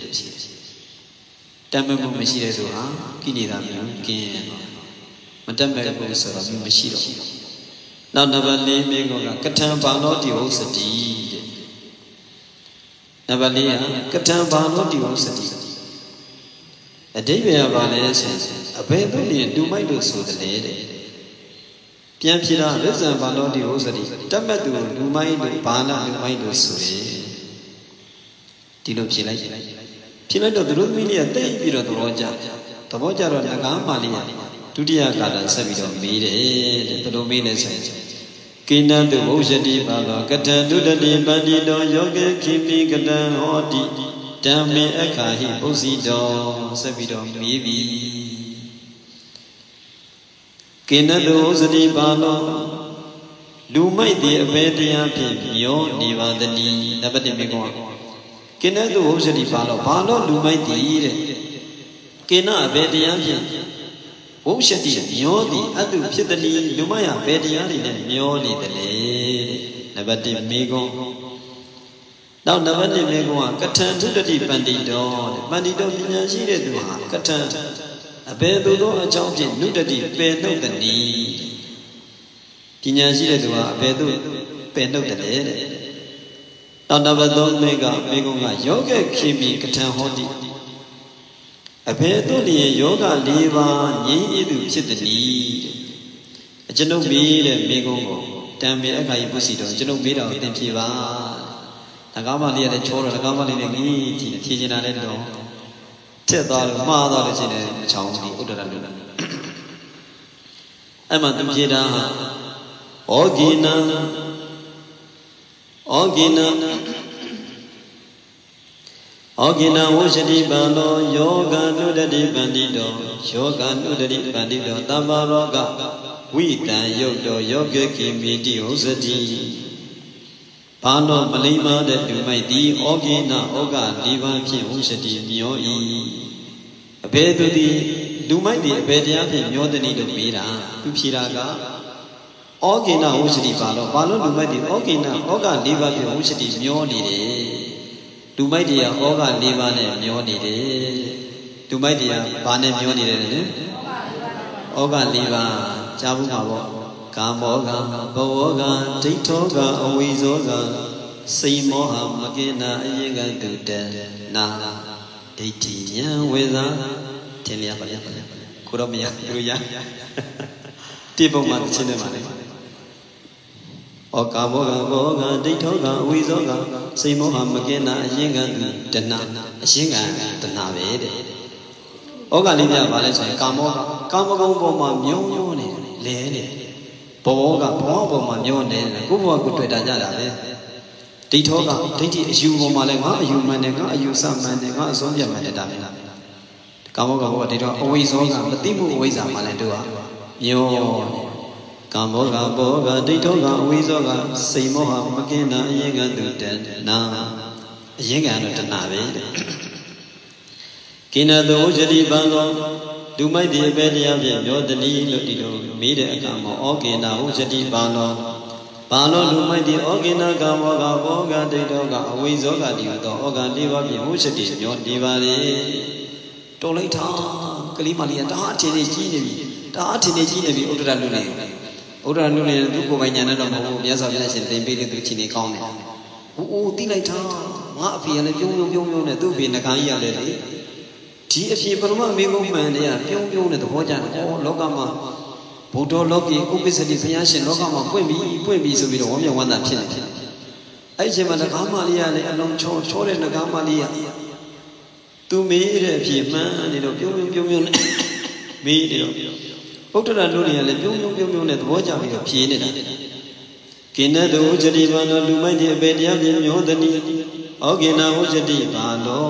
တမ်းမဲ့မှုမရှိတဲ့ဆိုတာကိလေသာမြူကင်းမတတ်မဲ့ဘူးဆိုတာမျိုးမရှိတော့နောက်နံပါတ်၄မိကုံကကထံဘာနောတိဟုတ်စတိတဲ့နံပါတ်၄ကကထံဘာနောတိဟုတ်စတိအဓိပ္ပာယ်ကဘာလဲဆိုအဘယ်သို့လျင်ဒုမိုက်လို့ဆိုတယ်တဲ့ပြန်ဖြေတာရစ္ဆံဘာနောတိဟုတ်စတိတတ်မဲ့သူဒုမိုက်လို့ဘာနာဒုမိုက်လို့ဆိုတယ်ဒီလိုဖြေလိုက်ဖြေလိုက်တော့သူတို့သမီးလေးကတိတ်ပြီးတော့သဘောကျသဘောကျတော့ငကားမှလေးဒုတိယကာလဆက်ပြီးတော့မေးတယ်တဲ့ဘယ်လိုမေးလဲဆိုရင်ကိဏတုဝုဇ္ဇတိပါလောကတံဒုတတိပန္တိတောယောဂေခိပိကတံဟောတိဓမ္မေအခါဟိပုစီတောဆက်ပြီးတော့မေးပြီကိဏတုဝုဇ္ဇတိပါလောလူမိုက်သည်အဘယ်တရားဖြင့်မျောနေပါသနည်းနံပါတ်တစ်မိကောကိဏတုဝုဇ္ဇတိပါလောဘာလို့လူမိုက်သည်တဲ့ကိဏအဘယ်တရားဖြင့်ဝုရှတိမျောသည်အတုဖြစ်သည်လူမယဘယ်တရားတွေနဲ့မျောနေတယ်လေနံပါတ်တစ်မိကုံနောက်နံပါတ်နှစ်မိကုံကကထံဒုတတိပန္တိတောတဲ့ပန္တိတောပညာရှိတဲ့သူဟာကထံအဘယ်သို့သောအကြောင်းဖြင့်နုတတိပယ်နှုတ်သည်ပညာရှိတဲ့သူဟာအဘယ်သို့ပယ်နှုတ်တယ်တဲ့နောက်နံပါတ်သုံးမိကမိကုံကယောဂခေမိကထံဟောတိအဘယ်သို့လျင်ယောဂ၄ပါးငြိမ်းဤသူဖြစ်သည်အကျွန်ုပ်မေးတဲ့မိကုံကိုတံမေအခါယပုစီတော်ကျွန်ုပ်မေးတော့သင်ဖြေပါတကားမလေးလည်းချောတော့တကားမလေးလည်းငီးကြည့်ဖြေချင်တာလည်းတော့ထက်သွားလို့မှားသွားလို့ရှိရင်မချောင်းဘူးဥဒ္ဒရလို့အဲ့မှာသူဖြေတာဩဂိနံဩဂိနံဩဂိနံဝုရှတိပန္နောယောဂနုတတိပန္တိတောယောဂနုတတိပန္တိတောတမ္ပါရောဂဝိတံယုတ်တောယောဂကိမိတိဝုစတိဘာနောမလိမ္မာတဲ့လူမိုက်သည်ဩဂိနဩဃဒီပံဖြင့်ဝုရှတိမျော၏အဘယ်သူသည်လူမိုက်သည်အဘယ်တရားဖြင့်မျောသည်လို့မေးတာသူဖြေတာကဩဂိနဝုရှတိဘာလို့ဘာလို့လူမိုက်သည်ဩဂိနဩဃဒီပံဖြင့်ဝုရှတိမျောနေတယ်လူမိုက်တရားဩဃ၄ပါးနဲ့မျောနေတယ်လူမိုက်တရားဘာနဲ့မျောနေတယ်လဲဩဃ၄ပါးကြားဘူးမှာပေါ့ကာမောကဘောကဒိဋ္ဌောကအဝိဇောကစိတ်မောဟမကိနာအယင်ကတုတနာဒိဋ္ဌိယံဝေဇာသင်လျာပါဗျာကိုတော့မရသူရတိပုံမှာရှင်းနေပါလေဩကာမောကဘောကဒိဋ္ဌောကအဝိဇောကစိတ်မောဟမကိနာအယင်ကတုတနာအရှင်းကတနာပဲတဲ့ဩဃလေးပြပါလဲဆိုရင်ကာမောကကာမဂုဏ်ပေါ်မှာမျောမျောနေလဲနေဘောကဘောပေါ်မှာမျောနေတယ်ကိုဘဝကိုတွေ့တာကြတာပဲဒိဋ္ဌောကဒိဋ္ဌိအယူပေါ်မှာလဲငါအယူမှန်တယ်ငါအယူစမှန်တယ်ငါအစွန်းပြတ်မှန်တယ်ဒါပဲကာမောကဘောကဒိဋ္ဌောအဝိဇ္ဇောကမသိမှုအဝိဇ္ဇာမှလည်းတို့ဟာမျောကာမောကဘောကဒိဋ္ဌောကအဝိဇ္ဇောကစိတ်မောဟမကင်းတာအရင်ကသူတဏ္ဏအရင်ကတော့တဏှာပဲကိနသောဇတိပံသောလူမိုက်ဒီအပေတရားဖြင့်မျောတနည်းလို့ဒီလိုမေးတဲ့အခါမှာဩကေနာဟုဇတိပံသောဘာလို့လူမိုက်ဒီဩကေနာကာမောကဘောကဒိဋ္ဌောကအဝိဇ္ဇောကဒီတော့ဩကလေးပါးဖြင့်ဟုဇတိမျောနေပါလေတော်လိုက်တာကလေးမလေးကတအားအထင်ကြီးကြီးနေပြီတအားအထင်ကြီးကြီးနေပြီဥဒ္ဒရလူလေးဥဒ္ဒရလူလေးသူကိုယ်ပိုင်ညာနဲ့တော့မဟုတ်ဘူးမြတ်စွာဘုရားရှင်သင်ပေးတဲ့သူချင်းနေကောင်းတယ်ဟိုအိုးတိလိုက်တာငါအဖေကလည်းပြုံးပြုံးပြုံးပြုံးနဲ့သူ့အဖေနှခမ်းကြီးရတယ်လေဒီအဖြစ်ပရမမေကုမှန်တရားပြုံးပြုံးနဲ့သဘောကျတယ်။ဩလောကမှာဗုဒ္ဓလောကီဥပ္ပစ္စတိဘုရားရှင်လောကမှာပွင့်ပြီးပွင့်ပြီးဆိုပြီးတော့ဝမ်းမြောက်ဝမ်းသာဖြစ်နေတယ်။အဲ့ဒီအချိန်မှာနှကားမလေးကလည်းအလုံးချောချောတဲ့နှကားမလေးကသူမေးတဲ့အဖြစ်မှန်နေတော့ပြုံးပြုံးပြုံးပြုံးနဲ့မေးနေတော့ဗုဒ္ဓရာလူတွေကလည်းပြုံးပြုံးပြုံးပြုံးနဲ့သဘောကျပြီးတော့ဖြေနေတာ။ကိနတောဇတိဘာနောလူမိုက်တဲ့အပေတရားဖြင့်မျောတနည်းဩကိနာဝဇတိဘာနော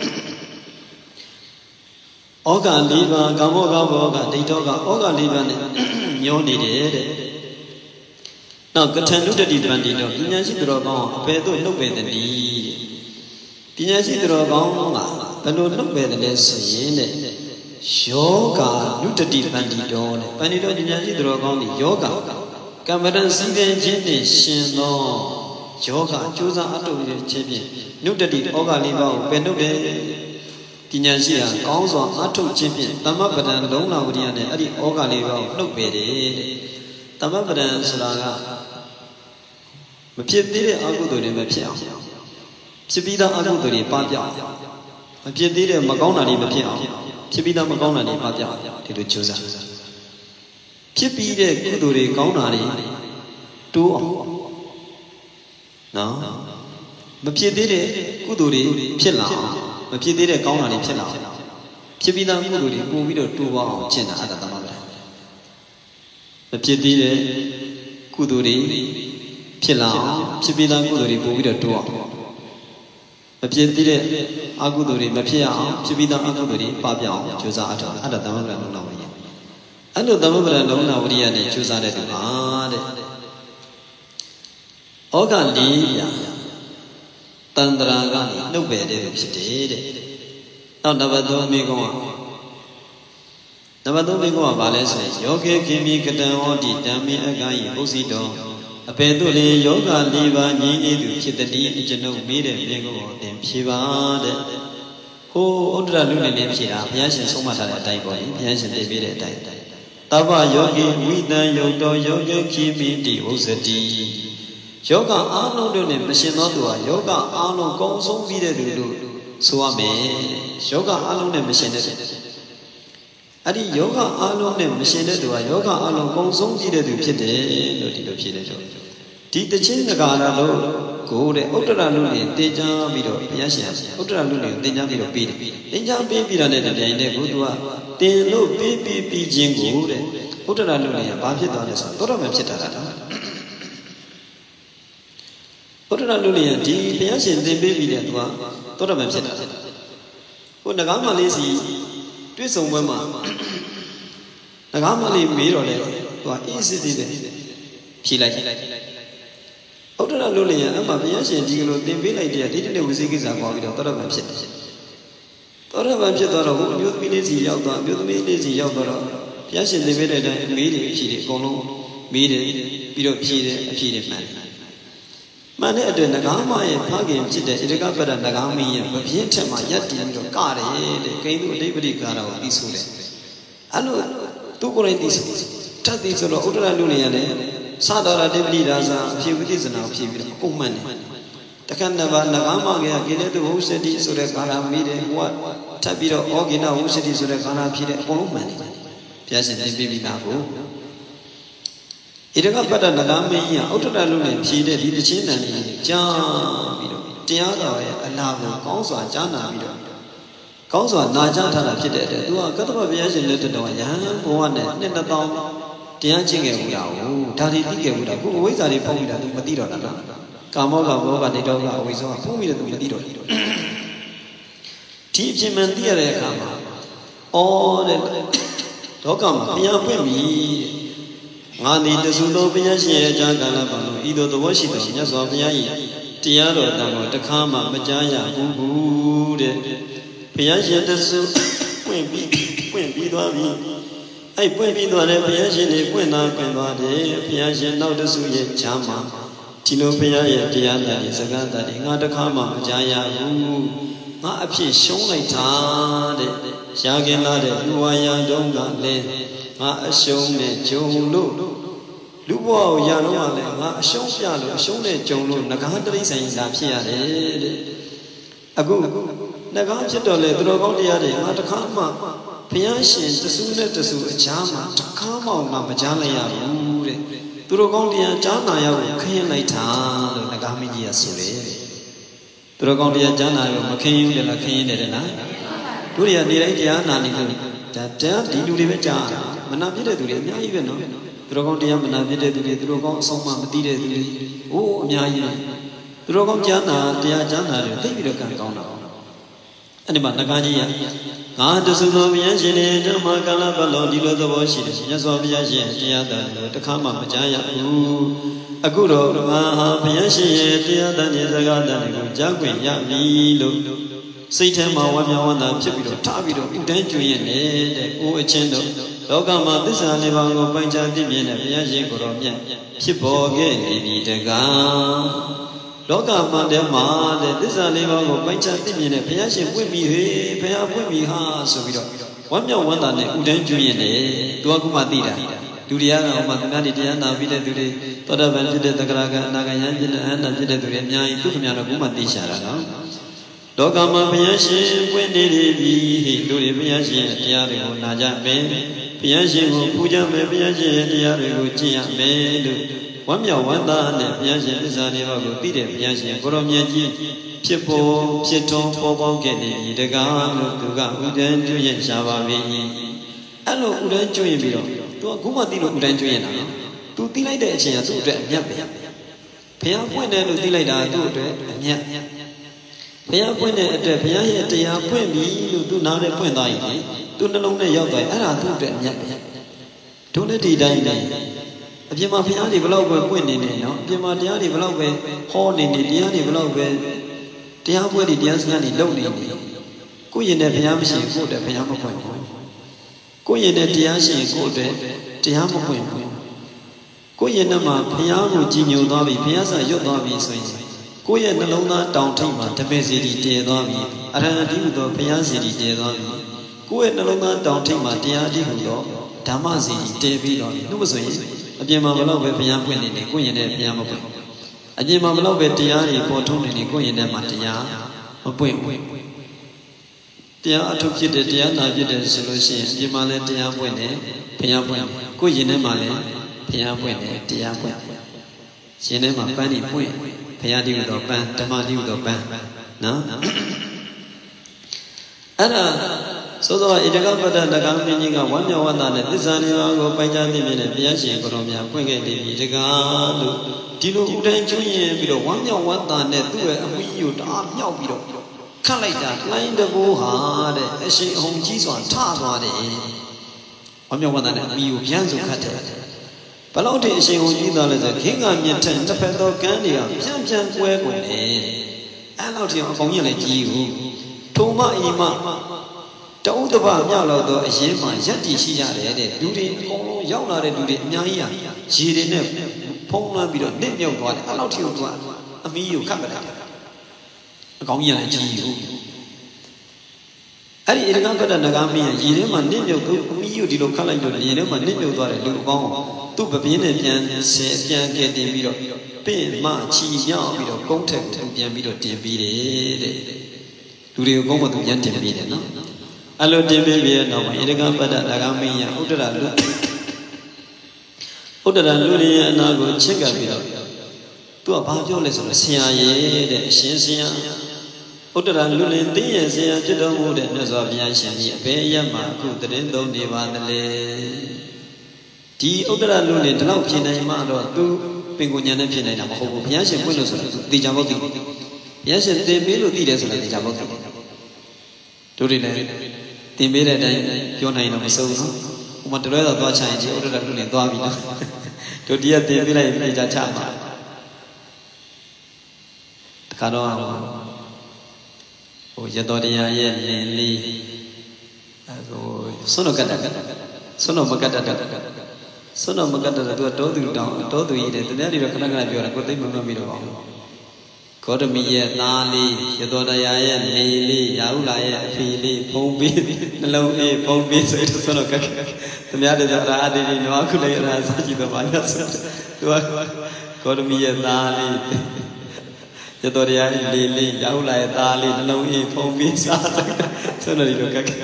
ဩဃလေးပါးကာမောကဘောကဒိဋ္ဌောကဩဃလေးပါးနဲ့မျောနေတယ်တဲ့။နောက်ကထန္တုတ္တိပန္တိတော့ပညာရှိသူတော်ကောင်းအဘယ်သို့နှုတ်ပယ်သနည်းတဲ့။ပညာရှိသူတော်ကောင်းကဘယ်လိုနှုတ်ပယ်တယ်လဲဆိုရင်တဲ့ယောဂနုတ္တိပန္တိတော်တဲ့ပန္တိတော်ပညာရှိသူတော်ကောင်းဒီယောဂကမ္မရံစီကံခြင်းနဲ့ရှင်သောယောဂကြိုးစားအထုတ်ခြင်းဖြင့်နုတ္တိဩဃလေးပါးကိုပယ်နှုတ်တယ်ပညာရှိဟာကောင်းစွာအထုတ်ခြင်းဖြင့်သမ္မပဒံလုံးလာဝရိယနဲ့အဲ့ဒီဩဃလေးပါးကိုနှုတ်ပယ်တယ်တဲ့သမ္မပဒံဆိုတာကမဖြစ်သေးတဲ့အကုသိုလ်တွေမဖြစ်အောင်ဖြစ်ပြီးသားအကုသိုလ်တွေပပျောက်မဖြစ်သေးတဲ့မကောင်းတာတွေမဖြစ်အောင်ဖြစ်ပြီးသားမကောင်းတာတွေပပျောက်ဒီလိုကြိုးစားဖြစ်ပြီးတဲ့ကုသိုလ်တွေကောင်းတာတွေတိုးအောင်နော်မဖြစ်သေးတဲ့ကုသိုလ်တွေဖြစ်လာအောင်မဖြစ်သေးတဲ့ကောင်းတာတွေဖြစ်လာအောင်ဖြစ်ပြီးသားကုသိုလ်တွေပို့ပြီးတော့တိုးပေါအောင်ကျင့်တာအဲ့ဒါသမဗဒံမဖြစ်သေးတဲ့ကုသိုလ်တွေဖြစ်လာအောင်ဖြစ်ပြီးသားကုသိုလ်တွေပို့ပြီးတော့တိုးအောင်မဖြစ်သေးတဲ့အကုသိုလ်တွေမဖြစ်အောင်ဖြစ်ပြီးသားအကုသိုလ်တွေပပျောက်အောင်ကြိုးစားအထောက်အဲ့ဒါသမဗဒံလုံးလာဝရိယအဲ့လိုသမဗဒံလုံးလာဝရိယနဲ့ကြိုးစားတဲ့သူဟာတဲ့ဩဃလေးပြတန္တရာကနေနှုတ်ပယ်တဲ့ဖြစ်တယ်တဲ့။နောက်နံပါတ်သုံးမိကုံးကနံပါတ်သုံးမိကုံးကဘာလဲဆိုရင်ယောကေခင်မီကတံဟောတိတံမေအကယိပုစီတော်အပေတို့လေယောဂလေးပါးငြိမ်းနေသူဖြစ်တည်းကျွန်ုပ်မေးတဲ့မိကုံးကိုတင်ဖြေပါတဲ့။ဟိုဥဒ္ဒရလူနေလေးဖြေတာဘုရားရှင်ဆုံးမထားတဲ့အတိုင်းပေါ့လေဘုရားရှင်သိပေးတဲ့အတိုင်းတပ္ပယောဂိဝိတံယုတ်တော်ယောဂခင်မီတိဝုဇတိယောဂအားလုံးတို့နဲ့မရှင်သောသူဟာယောဂအားလုံးကုံဆုံးပြီးတဲ့သူလို့ဆိုရမယ်ယောဂအားလုံးနဲ့မရှင်တဲ့သူအဲ့ဒီယောဂအားလုံးနဲ့မရှင်တဲ့သူဟာယောဂအားလုံးကုံဆုံးပြီးတဲ့သူဖြစ်တယ်လို့ဒီလိုဖြစ်တယ်ဆိုဒီတချင်းငကာရလို့ကိုတဲ့ဥတ္တရလူနေတင်ကြပြီးတော့ဘုရားရှင်ဥတ္တရလူနေကိုတင်ကြပြီးတော့ပေးတယ်တင်ကြပေးပြီးတာနဲ့တပြိုင်တည်းကိုသူကတင်လို့ပေးပြီးပြီးချင်းကိုတဲ့ဥတ္တရလူနေကဘာဖြစ်သွားလဲဆိုတော့တော်တော်မှဖြစ်တာလားဘုရားလူလေးဒီဘုရားရှင်သင်ပေးပြီးတဲ့သူကသောတာပန်ဖြစ်တာဟိုငကားမလေးစီတွေ့ဆုံပွဲမှာငကားမလေးမေးတော့လေသူကအေးစစ်စစ်ပဲဖြေလိုက်ဘုရားလူလေးအမှဘုရားရှင်ဒီလိုသင်ပေးလိုက်တဲ့ဒီတနေ့ဝစီကိစ္စပေါ်ပြီးတော့သောတာပန်ဖြစ်တယ်သောတာပန်ဖြစ်သွားတော့ဟိုအမျိုးသမီးလေးစီရောက်သွားအမျိုးသမီးလေးစီရောက်တော့ဘုရားရှင်သင်ပေးတဲ့အတိုင်းအမေးတွေဖြေတယ်အကုန်လုံးမေးတယ်ပြီးတော့ဖြေတယ်အဖြေတွေမှန်တယ်မှန်တဲ့အတွက်ငကားမရဲ့ဖခင်ဖြစ်တဲ့ဣရကပဒငကားမင်းရဲ့မပြင်းထက်မှရက်တည်ပြီးတော့ကတယ်တဲ့ကိန်းသူအဓိပတိကာရကိုသိဆိုတယ်အဲ့လိုသူကိုယ်တိုင်သိဆိုတတ်သိဆိုတော့ဥဒ္ဒရလူနေရတယ်သတော်ရတိပတိဒါသာအဖြစ်ဝိသနာကိုဖြေပြီးတော့ပုံမှန်တယ်တခဏနဘာငကားမကကိလေသူဝုစတိဆိုတဲ့ကာရမိတယ်ဟိုကထပ်ပြီးတော့ဩဂိနဝုစတိဆိုတဲ့ကာရဖြေတယ်အကုန်လုံးမှန်တယ်ဘုရားရှင်သင်ပေးပြီးသားကိုဣရကပတ္တနဂါမင်းကြီးကဥဒ္ဒရလူနဲ့ဖြေတဲ့ဒီတချင်းတန်ကြီးကြားပြီးတော့တရားတော်ရဲ့အနာကိုကောင်းစွာကြားနာပြီးတော့ကောင်းစွာနာကြားထားတာဖြစ်တဲ့အတွက်သူကကတ္တဗဘုရားရှင်လက်ထက်တော်ရဟန်းဘဝနဲ့နှစ်တစ်သောင်းတရားကျင့်ခဲ့ဘူးလား။ဒါတွေသိခဲ့ဘူးလား။ခုအဝိဇ္ဇာတွေပုံပြီးတာသူမသိတော့တာလား။ကာမောကမောကနေတော့ကအဝိဇ္ဇာကပုံပြီးတယ်သူမသိတော့ဘူး။ဒီအဖြစ်မှန်သိရတဲ့အခါမှာအော်တဲ့လောကမှာဘုရားပွင့်ပြီ။ငါဒီတဆူသောဘုရားရှင်ရဲ့အကြာကာလပတ်လုံးဤသို့သဘောရှိသောမြတ်စွာဘုရား၏တရားတော်တန်ကိုတခါမှမကြားရဘူးတဲ့။ဘုရားရှင်တဆူပွင့်ပြီးပွင့်ပြီးသွားပြီ။အဲ့ပွင့်ပြီးသွားတဲ့ဘုရားရှင်တွေပွင့်သွားပွင့်သွားတယ်။ဘုရားရှင်နောက်တဆူရဲ့ချမ်းမှာဒီလိုဘုရားရဲ့တရားတော်စကားတော်တွေငါတခါမှမကြားရဘူး။ငါအဖြစ်ရှုံးလိုက်တာတဲ့။ရာခင်လာတဲ့လူဝါရတုံးကလည်းငါအရှုံးနဲ့ဂျုံလို့လူဘဝကိုရတော့မှလည်းငါအရှုံးပြလို့အရှုံးနဲ့ဂျုံလို့ငကားတရိစ္ဆာန်စာဖြစ်ရတယ်တဲ့အခုငကားဖြစ်တော့လေသူတော်ကောင်းတရားတွေငါတခါမှဘုရားရှင်တဆူနဲ့တဆူအချားမှာတခါမှငါမကြားလိုက်ရဘူးတဲ့သူတော်ကောင်းတရားကြားနာရဖို့ခရင်လိုက်တာလို့ငကားမင်းကြီးကဆိုတယ်သူတော်ကောင်းတရားကြားနာရဖို့မခရင်ဘူးလားခရင်တယ်လားတို့တွေကနေတိုင်းတရားနာနေလို့ဒါတရားဒီလူတွေပဲကြားမနာပြတဲ့သူတွေအများကြီးပဲနော်သူတော်ကောင်းတရားမနာပြတဲ့သူတွေသူတော်ကောင်းအဆုံးမမသိတဲ့သူတွေအိုးအများကြီးသူတော်ကောင်းကြားနာတရားကြားနာတွေသိပြီးတော့ကံကောင်းတာအဲ့ဒီမှာငကားကြီးကငါတဆူသောဘုရားရှင်ရဲ့ဓမ္မကာလပတ်လုံးဒီလိုသဘောရှိတယ်မြတ်စွာဘုရားရှင်တရားတော်တခါမှမကြားရဘူးအခုတော့ငါဟာဘုရားရှင်ရဲ့တရားတော်နဲ့စကားတော်တွေကိုကြားခွင့်ရပြီလို့စိတ်ထဲမှာဝမ်းမြောက်ဝမ်းသာဖြစ်ပြီးတော့ထားပြီးတော့ဥတန်းကျွင်ရဲ့တဲ့ကိုအချင်းတို့လောကမှာသစ္စာလေးပါးကိုပိုင်ခြားသိမြင်တဲ့ဘုရားရှင်ကိုယ်တော်မြတ်ဖြစ်ပေါ်ခဲ့နေပြီတကားလောကမှာတည်းမှာတဲ့သစ္စာလေးပါးကိုပိုင်ခြားသိမြင်တဲ့ဘုရားရှင်ပွင့်ပြီဟေးဘုရားပွင့်ပြီဟာဆိုပြီးတော့ဝမ်းမြောက်ဝမ်းသာနဲ့ဥတန်းကျွင်ရဲ့တဲ့သူကခုမှသိတာလူတွေကတော့မှသမားတွေတရားနာပြီးတဲ့သူတွေသောတာပန်ဖြစ်တဲ့သက္ကရာကအနာဂယံဖြစ်တဲ့အနန္တဖြစ်တဲ့သူတွေအများကြီးသူခင်ဗျားတို့ခုမှသိရှာတာနော်လောကမှာဘုရားရှင်ပွင့်နေပြီဟိတို့တွေဘုရားရှင်တရားတွေကိုနာကြမယ်ဘုရားရှင်ကိုပူဇော်မယ်ဘုရားရှင်တရားတွေကိုကျင့်ရမယ်လို့ဝမ်းမြောက်ဝမ်းသာနဲ့ဘုရားရှင်သစ္စာလေးပါးကိုသိတဲ့ဘုရားရှင်ကိုရောမြတ်ကြီးဖြစ်ပေါ်ဖြစ်ထွန်းပေါ်ပေါက်ခဲ့နေပြီတကားလို့သူကဥဒန်းကျွင့်ရှာပါပြီအဲ့လိုဥဒန်းကျွင့်ပြီးတော့သူကခုမှသိလို့ဥဒန်းကျွင့်ရတာနော်သူသိလိုက်တဲ့အချိန်ကသူ့အတွက်အမြတ်ပဲဘုရားပွင့်တယ်လို့သိလိုက်တာသူ့အတွက်အမြတ်ဘုရားပွင့်တဲ့အတွက်ဘုရားရဲ့တရားပွင့်ပြီလို့သူနားနဲ့ပွင့်သွားရင်လေသူနှလုံးနဲ့ရောက်သွားရင်အဲ့ဒါသူ့အတွက်အမြတ်ပဲတို့လည်းဒီတိုင်းတိုင်းအပြင်မှာဘုရားတွေဘလောက်ပဲပွင့်နေနေနော်အပြင်မှာတရားတွေဘလောက်ပဲဟောနေနေတရားတွေဘလောက်ပဲတရားပွဲတွေတရားစကားတွေလုပ်နေနေကိုယ့်ရင်နဲ့ဘုရားမရှိကိုယ့်အတွက်ဘုရားမပွင့်ဘူးကိုယ့်ရင်နဲ့တရားရှိရင်ကိုယ့်အတွက်တရားမပွင့်ဘူးကိုယ့်ရင်နဲ့မှာဘုရားကိုကြည်ညိုသွားပြီဘုရားစာရွတ်သွားပြီဆိုရင်ကိုယ့်ရဲ့နှလုံးသားတောင်ထိပ်မှာတပည့်စီတီတည်သွားပြီအရဟံတိဟုသောဘုရားစီတီတည်သွားပြီကိုယ့်ရဲ့နှလုံးသားတောင်ထိပ်မှာတရားတိဟုသောဓမ္မစီတီတည်ပြီးတော့နှုတ်မဆိုရင်အပြင်မှာဘလို့ပဲဘုရားပွင့်နေနေကိုယ့်ရင်နဲ့ဘုရားမပွင့်အပြင်မှာဘလို့ပဲတရားတွေပေါ်ထုံးနေနေကိုယ့်ရင်နဲ့မှာတရားမပွင့်ဘူးတရားအထုပ်ဖြစ်တဲ့တရားနာဖြစ်တဲ့ဆိုလို့ရှိရင်အပြင်မှာလည်းတရားပွင့်တယ်ဘုရားပွင့်ကိုယ့်ရင်ထဲမှာလည်းဘုရားပွင့်တယ်တရားပွင့်ရှင်ထဲမှာပန်းနေပွင့်ဘုရားတိဟုသောပန်းဓမ္မတိဟုသောပန်းနော်အဲ့ဒါသောသောဣတကပတ္တနဂါမင်းကြီးကဝမ်းမြောက်ဝမ်းသာနဲ့သစ္စာလေးပါးကိုပိုင်ခြားသိမြင်တဲ့ဘုရားရှင်ကိုယ်တော်များဖွင့်ခဲ့နေပြီတကားလို့ဒီလိုဥဒန်းကျွရင်ပြီးတော့ဝမ်းမြောက်ဝမ်းသာနဲ့သူ့ရဲ့အမွှေးကိုတအားမြောက်ပြီးတော့ခတ်လိုက်တာလိုင်းတဘိုးဟာတဲ့အရှင်အုံကြီးစွာထသွားတယ်ဝမ်းမြောက်ဝမ်းသာနဲ့အမွှေးကိုပြန်စုခတ်တယ်ဘလောက်ထိအရှင်ကိုကြီးသွားလဲဆိုခင်ကမြတ်ထက်တစ်ဖက်သောကမ်းတွေကပြန်ပြန်ကွဲကုန်တယ်အဲ့လောက်ထိအကောင်ကြီးလည်းကြီးဘူးထုံမအီမတုံးတပမြောက်တော့တော့အရင်မှရက်တည်ရှိရတယ်တဲ့လူတွေအကုန်လုံးရောက်လာတဲ့လူတွေအများကြီးဟာရေတွေနဲ့ဖုံးလွှမ်းပြီးတော့နစ်မြုပ်သွားတယ်အဲ့လောက်ထိကိုအမီးကိုခတ်ပလိုက်အကောင်ကြီးလည်းကြီးဘူးအဲ့ဒီဧကံပတ္တနဂါမင်းရေထဲမှာနစ်မြုပ်သူအမီးကိုဒီလိုခတ်လိုက်လို့ရေထဲမှာနစ်မြုပ်သွားတယ်လူအပေါင်းသူ့ပပင်းနဲ့ပြန်ဆဲပြန်ကဲတင်ပြီးတော့ပင့်မချီမြောက်ပြီးတော့ကုန်းထက်ကိုပြန်ပြီးတော့တင်ပြီးတယ်တဲ့လူတွေကိုကုန်းမသူပြန်တင်ပြီးတယ်နော်အလိုတင်ပြီးပြီးတော့ဧကံပတ္တနဂါမင်းရဥဒ္ဒရာလူဥဒ္ဒရာလူရဲ့အနာကိုချစ်ကပ်ပြီးတော့သူကဘာပြောလဲဆိုတော့ဆရာရဲ့တဲ့အရှင်ဆရာ Uttara lulin tiya siya chudam ude nyaso biya shami beya ma ku trin dong ni ba le di uttara lulin dalau phin nai ma do tu pin ko nyan ne phin nai da ma ho bu biya shin pwin lo so ti ja mo ti biya shin tin pi lo ti de so la ti ja mo ti tu ri le tin pi de dai pyo nai lo ma sau no u ma twe da twa cha yin ji uttara lulin twa bi no tu ti ya tin pi lai ti ja cha ma ka do Yadoriya ye lili, sono kata sono makata sono makata tu atau tu dong atau tu ini tu ni dia kena kena jual aku tapi mana milo kau tu miye nali yadoriya ye lili yaula ye fili pombi nalau ye pombi so itu sono kata tu ni ada jara ada di luar aku lagi rasa kita banyak tu kau tu miye nali Yadoriya lili yaula ye tali nalau ye pombi sah sono di luar kata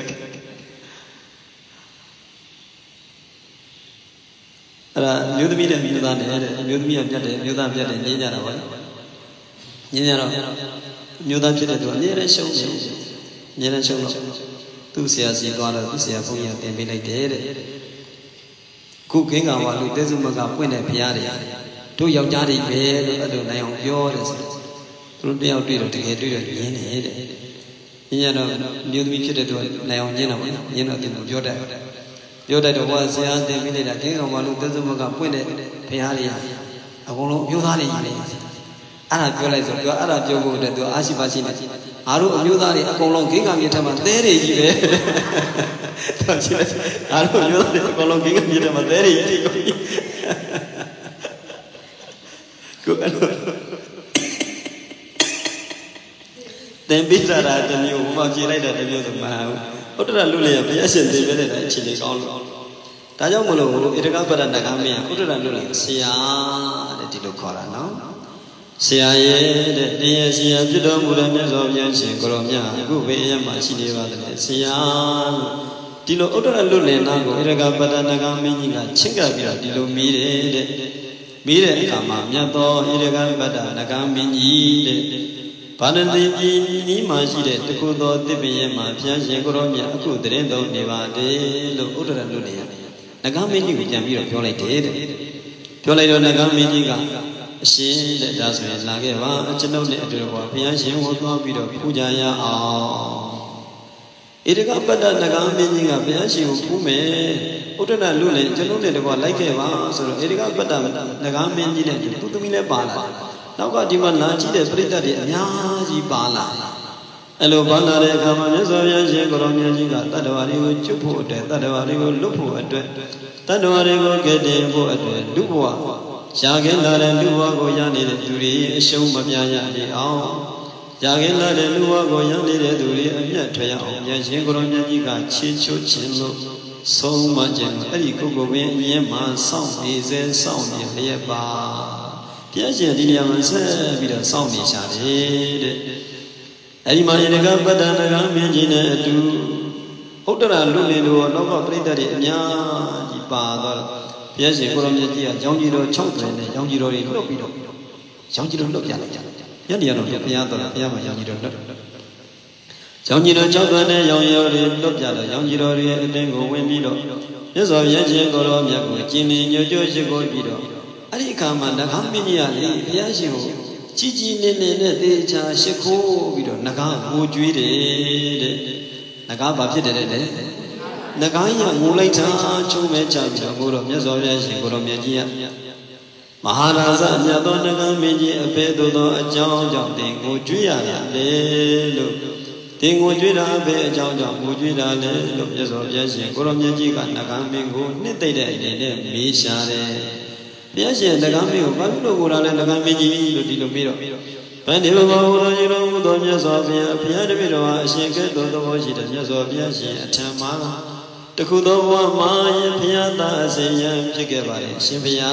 Ada nyudu mira nyuda ne, nyudu mira piade, nyuda piade nyeja na wala, nyeja na, nyuda piade tu, nyera show, nyera show lo, tu siya si tuara, tu siya punya tembi lagi deh. Ku kenga walu tesu maga punya piade, tu yang cari be, tu na yang pure, tu dia tu itu tiga tu itu nyene deh. Nyeja na nyudu mira piade tu, na yang nyena wala, nyena tu pure deh. Yo dah tu buat siapa tembi ni dah, kita malu tesu maga punya piade, aku lo nyuda ni ni. Anak jual itu, jual anak jual itu tu asyik asyik ni. Aru nyuda ni aku lo kita ni cuma teri je. Aru nyuda ni aku lo kita ni cuma teri je. Tembi cara tembi umam jirai dah tembi tu mahal. Uttara luli ya biasa tembi ni dah cili kau. Tajam mulu itu kan pada nak kami ya. Uttara luli siya ada di luar no. Siya ye dia siya jodoh muda nyaso yang sih kalau nya aku beya masih di bawah siya. Di lu uttara luli nago itu kan pada nak kami ni kan cengkak biar di lu mire de mire kama nyato itu kan pada nak kami ni. Pada ini ni masih deh, tu tu tipe yang macam yang kalau ni aku terendam di bawah deh, lu udah lu ni. Negara ini kita ambil pulai deh, pulai itu negara ini kan, sih dah dasar lagi wah, cenderung ni ada apa, pihak yang waktu ambil puja ya ah. Ini kan pada negara ini kan pihak yang pume, udah lu ni cenderung ni ada apa lagi wah, so ini kan pada negara ini ni tu tu milih bala. Now got the one large the Brita Yaji Bala. Hello Bala, the Kamanas of Yaji, Goromiajiga, Tadavari, Chupu, Tadavari, Lupu, Tadavari, get them for a Dubua. Shagella and Dua Goyani, the Duri, show Mamiaya, the Owl. Jagella and Dua Goyani, the Duri, and Yataya, Yaji, Goromiajiga, Chicho, Chilo, so much and Eriko, Yema, sound is a sound in the bar. Biasa dia masa bila sound ni cari. Hari mana negara pada negara menjina tu, uttara luli lu, logo perintah dia di pada. Biasa kalau menjadi jauh jiro cong ni, jauh jiro ni lop jiro, jauh jiro lop jalan jalan. Yang dia lop yang tu, yang macam jauh jiro lop. Jauh jiro cong ni, jauh jiro ni lop jalan, jauh jiro ni tengok wembi lop. Jadi biasa kalau menjadi cini nyojo jiko jiro. Ari kama nakam ni ali biasa ho cici ni ni ni deja shiko bido nakam mujui de nakam apa sih de de nakam yang mulai cah cuma cah bido guru biasa biasa guru biasa Maharaja nyato nakam ni apa tu tu jauh jauh tengok mujui ale lo tengok mujui dah apa jauh jauh mujui dah le lo biasa biasa guru biasa kan nakam ni go ni tidak ini ni misal Biasa negara ni, kalau lu orang negara ni jadi lu biro. Pada orang orang itu dia soalnya, biasa biro asyik ke tu tu asyik dia soalnya asyik macam Tekuk tu orang mai biasa tak asyik fikir balik, asyik biasa.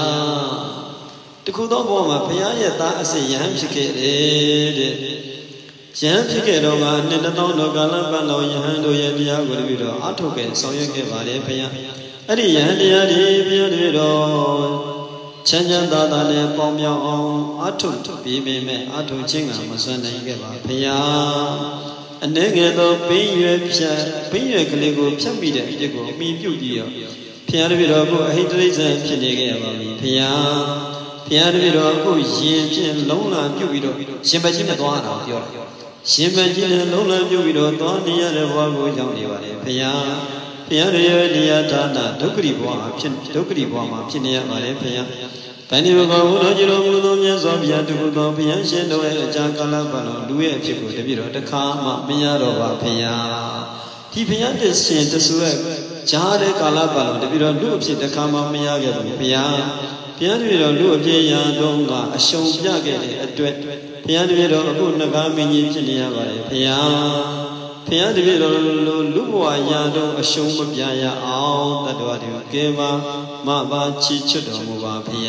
Tekuk tu orang biasa tak asyik fikir deh. Jangan fikir orang ni dah tahu nak kalau kalau yang tu yang dia guru biro, atau ke soalnya ke balik biasa. Ada yang dia di biasa biro. chân chân ta ta ne bom nhau ông át thụ bị mê mê át thụ chính là một số này cái bà phải à anh ấy nghe tôi bây giờ bây giờ cái này có phép bị đấy cái có mi biểu gì à phép thì đó có hết đấy giờ phép này cái bà phải à phép thì đó có hiện phép lâu là biểu gì đó xem bài chỉ mà toán nàoပြောxem bài chỉ là lâu là biểu gì đó toán đi ra là bao nhiêu trong đi vào đấy phải à phép thì đi ra ta ta đâu có đi vào phép đâu có đi vào mà phép này vào đấy phải à Tại vì bà cô nói chỉ lo mua đồ miếng xóa bia tu đồ bia xem đồ ấy cha cả là bà nó đuôi phía cô để biết rồi đất khá mà bia đồ bà bia thì bia để xem để suy cha để cả là bà nó để biết rồi đuôi phía đất khá mà bia cái bà bia bia để biết rồi đuôi phía nhà đồ ngà sông bia cái này tuyệt bia để biết rồi cô nó cả mình nhìn phía nhà bà bia bia để biết rồi lúc qua nhà đồ sông bia nhà ao ta đồ điều kia mà mà bà chỉ chút đồ mua bà bia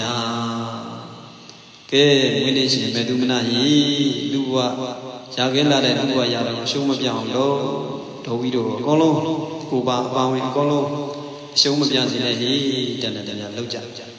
cái nguyên lý gì mấy thứ này lúc qua cha cái là để lúc qua nhà đồ sông bia hàng đồ đồ video con luôn cô bà bà mình con luôn sông bia gì này thì đần đần đần lâu chả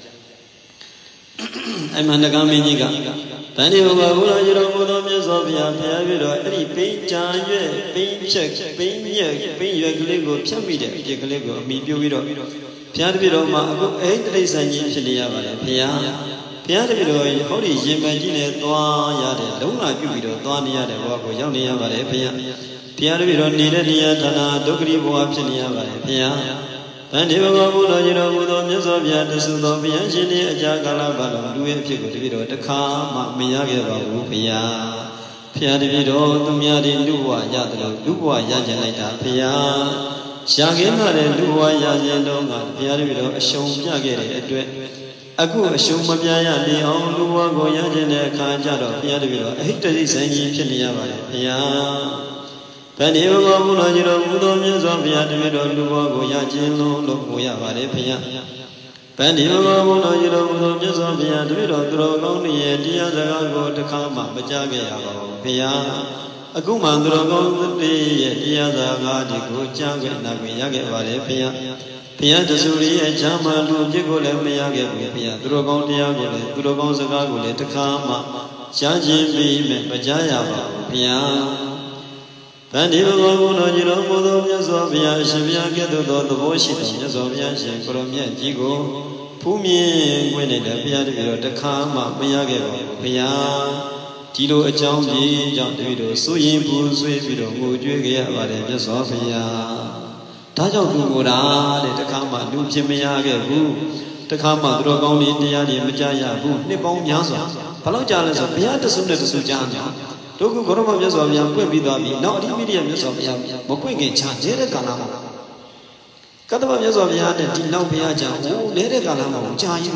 em ăn được cái gì cả tại vì bà cô nói rồi cô nói như sao bây giờ phải biết rồi cái bên cha về bên check bên nhớ bên nhớ cái này có xem video cái cái này có mi biểu video phải biết rồi mà cô ấy cái gì gì phải đi à vậy phải phải biết rồi họ đi xem cái gì này toa nhà đấy đúng là biểu video toa nhà đấy bà cô giáo nhà vậy phải phải biết rồi đi đấy nhà thằng nào đâu có đi vào phải nhà vậy phải Tại vì bà cô nói rồi cô nói như sao bây giờ để xử lý bây giờ đi cha cả là bà nó đuôi phía cô đi rồi đất khá mà mình ra cái bà cô bây giờ phía đi rồi tụi mình đi đu qua nhà rồi đu qua nhà trên này ta phía xa cái nào để đu qua nhà trên đó mà phía đi rồi sông nhà cái này tuyệt aku sông mà phía nhà đi ông đu qua cô nhà trên này khá cha rồi phía đi rồi hết cái gì gì phía nhà vậy phía Tại vì bà cô nói rồi cô nói như sao bây giờ đi rồi đu qua cô nhà trên đó lúc cô nhà vậy phía Tại vì bà cô nói rồi cô nói như sao bây giờ đi rồi tôi rồi con đi đi ra ra cô được khá mà bây giờ cái nhà phía aku mà tôi rồi con đi đi ra ra đi cô cha cái nào cái nhà cái vậy phía phía cho xử lý cha mà luôn chứ cô lại bây giờ cái phía tôi rồi con đi ra cô lại tôi rồi con sẽ ra cô lại được khá mà cha chỉ vì mình bây giờ nhà phía Tại vì bà cô nói rồi cô nói như sao bây giờ xem nhà cái tôi tôi tôi bố xí như sao bây giờ xem cô nói như chỉ cô phú miên quên này là bây giờ đi rồi đất khá mà bây giờ cái bây giờ chỉ lo trong gì trong đi rồi số yên phú suy đi rồi ngồi chơi cái và để như sao bây giờ đã trong tu ngồi đã để đất khá mà đúng trên bây giờ cái phú đất khá mà tôi con đi đi đi bây giờ ya phú nên bao nhiêu sao phải lo trả lại sao bây giờ tôi xuống để tôi xuống trả nhá tôi cũng có một cái số bây giờ quên bị đòi bị nó đi bị đi một số bây giờ một quên cái trả dễ đấy cả nào các bạn nhớ rồi bây giờ để tin đâu bây giờ trả ô lấy đấy cả nào mà trả gì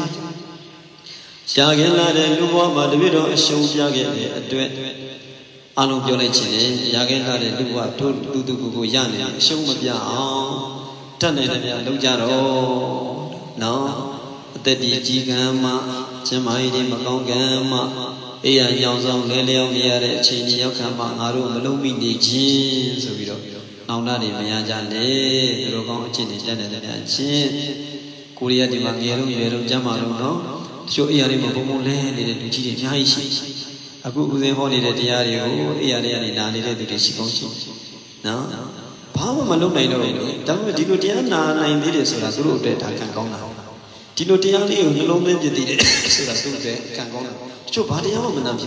trả cái là để lúc qua mà để biết đó sâu trả cái để tuyệt anh ông cho này chỉ để trả cái là để lúc qua tôi tôi tôi cũng có giá này sâu mà bây giờ chân này là bây giờ lúc trả rồi nó tết đi chỉ cần mà chỉ mai đi mà con cái mà ấy là nhau xong lấy leo kia để chỉ đi học khám mà ngaro mà lâu mình đi chi rồi đó ông ta đi mày ra để rồi con chỉ đi ra để để chi Korea đi mà nghe luôn nghe luôn chăm mà luôn đó chỗ ấy là mà bố mẹ lên để để chỉ để nhai chi aku cũng thấy họ đi để đi ra đi ô ấy là đi ra đi để để chỉ con chi đó bao mà lúc này đâu đó đi lúc đi ăn này đi để sửa tôi để thằng càng con nào đi lúc đi ăn đi ở lâu lên thì để sửa tôi để càng con nào chỗ bà đi ăn mà làm gì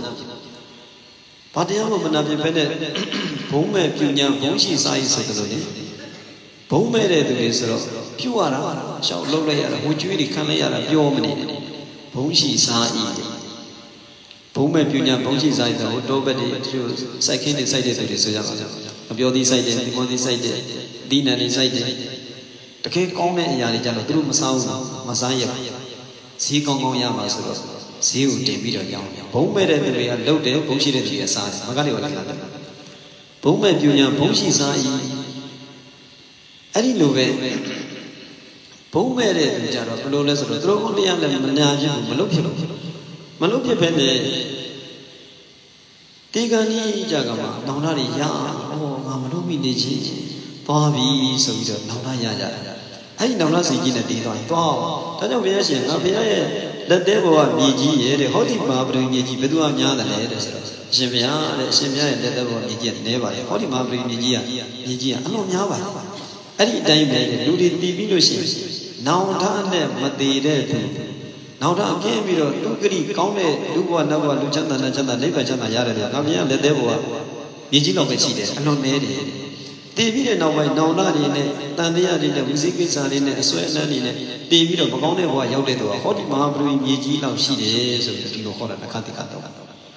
bà đi ăn mà làm gì phải để bố mẹ kêu nhà bố chỉ sai sai cái gì bố mẹ để tụi đi sửa kêu à ra sao lâu nay à hồi trước đi khăn này à kêu mình đi bố chỉ sai bố mẹ kêu nhà bố chỉ sai rồi đâu phải đi kêu sai khi đi sai để tụi đi sửa ra kêu đi sai để đi đi sai để đi này đi sai để cái con này nhà đi cho nó tụi mà sao mà sai vậy xí con con nhà mà sửa xíu để bị rồi nhau bố mẹ đây thì lâu để bố chỉ để thì sai mà cái điều là bố mẹ kêu nhà bố chỉ sai ấy lúc về bố mẹ đây thì chả đâu lâu lên rồi tôi con đi ăn là mình nhà chứ mà lúc chứ mà lúc chứ phải để tí cái này chả cả mà đâu ra đi ya ô mà mà lúc mình đi chi toa vì sự rồi đâu ra ya ya ấy đâu ra sự gì là đi rồi toa đó trong bây giờ chuyện ở bây giờ လက်သေးဘောကမြေကြီးရဲ့တဲ့ဟောဒီမဟာပရိမြေကြီးဘယ်သူကများတယ်လဲတဲ့ဆိုတော့ရှင်ဘုရားတဲ့အရှင်ဘုရားရဲ့လက်သေးဘောမြေကြီးကနည်းပါလေဟောဒီမဟာပရိမြေကြီးကမြေကြီးကအလုံးများပါအဲ့ဒီအတိုင်းပဲလူတွေတည်ပြီးလို့ရှိရင်နောင်ထနဲ့မတည်တဲ့သူနောင်ထအပြင်းပြီးတော့ဒုက္ခရိကောင်းတဲ့လူဘဝနတ်ဘဝလူချမ်းသာနဲ့ချမ်းသာနိဗ္ဗာန်ချမ်းသာရတယ်ဗျာငါဘုရားလက်သေးဘောကမြေကြီးလောက်ပဲရှိတယ်အလုံးနည်းတယ်တည်ပြီးတဲ့နောက်ပိုင်းနောင်တတွေနဲ့တန်တရားတွေနဲ့ဝိသိကိစ္စတွေနဲ့အစွဲအလန်းတွေနဲ့တည်ပြီးတော့မကောင်းတဲ့ဘဝရောက်တဲ့သူကဟောဒီမဟာပရိမြေကြီးလောက်ရှိတယ်ဆိုပြီးဒီလိုဟောတာတစ်ခါတစ်ခါတော့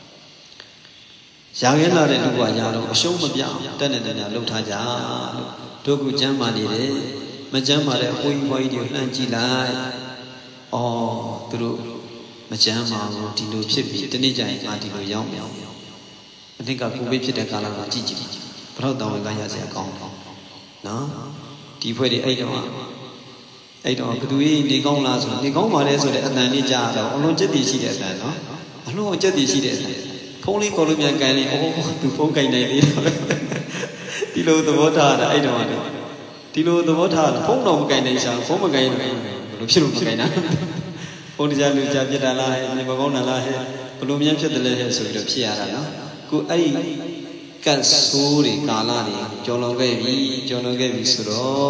ရာခဲလာတဲ့လူဘဝရတော့အရှုံးမပြအောင်တက်နေတယ်လှုပ်ထားကြလို့တို့ကကျမ်းမာနေတယ်မကျမ်းမာတဲ့အဝိဘွားကြီးတွေကိုလှမ်းကြည့်လိုက်ဩသူတို့မကျမ်းမာဘူးဒီလိုဖြစ်ပြီးတနေ့ကျရင်ငါဒီလိုရောက်မြောင်အthinkကကိုဗစ်ဖြစ်တဲ့ကာလကကြည့်ကြည့်ဘလောက်တောင်းဝင်ကရစရာကောင်းတယ်နော်ဒီဖွဲ့တွေအဲ့တော့အဲ့တော့ဘသူကြီးနေကောင်းလားဆိုနေကောင်းပါလေဆိုတဲ့အတန်လေးကြားတော့အလုံးကျက်တည်ရှိတဲ့အတန်နော်အလုံးကျက်တည်ရှိတဲ့အတန်ဖုန်းလေးခေါ်လို့မြန်ကန်လေးအိုးသူဖုန်းကင်နေသေးတော့ဒီလိုသဘောထားတာအဲ့တော့ဒီလိုသဘောထားတာဖုန်းတော့မကင်နိုင်ချာဖုန်းမကင်နိုင်ဘယ်လိုဖြစ်လို့မကင်နိုင်ဖုန်းတရားလူကြပြတာလားဟဲ့နေမကောင်းတာလားဟဲ့ဘယ်လိုမြန်ဖြစ်တယ်လဲဆိုပြီးတော့ဖြစ်ရတာနော်ကိုအဲ့ကတ်ဆိုးတွေကာလတွေကြော်လွန်ခဲ့ပြီကြော်လွန်ခဲ့ပြီဆိုတော့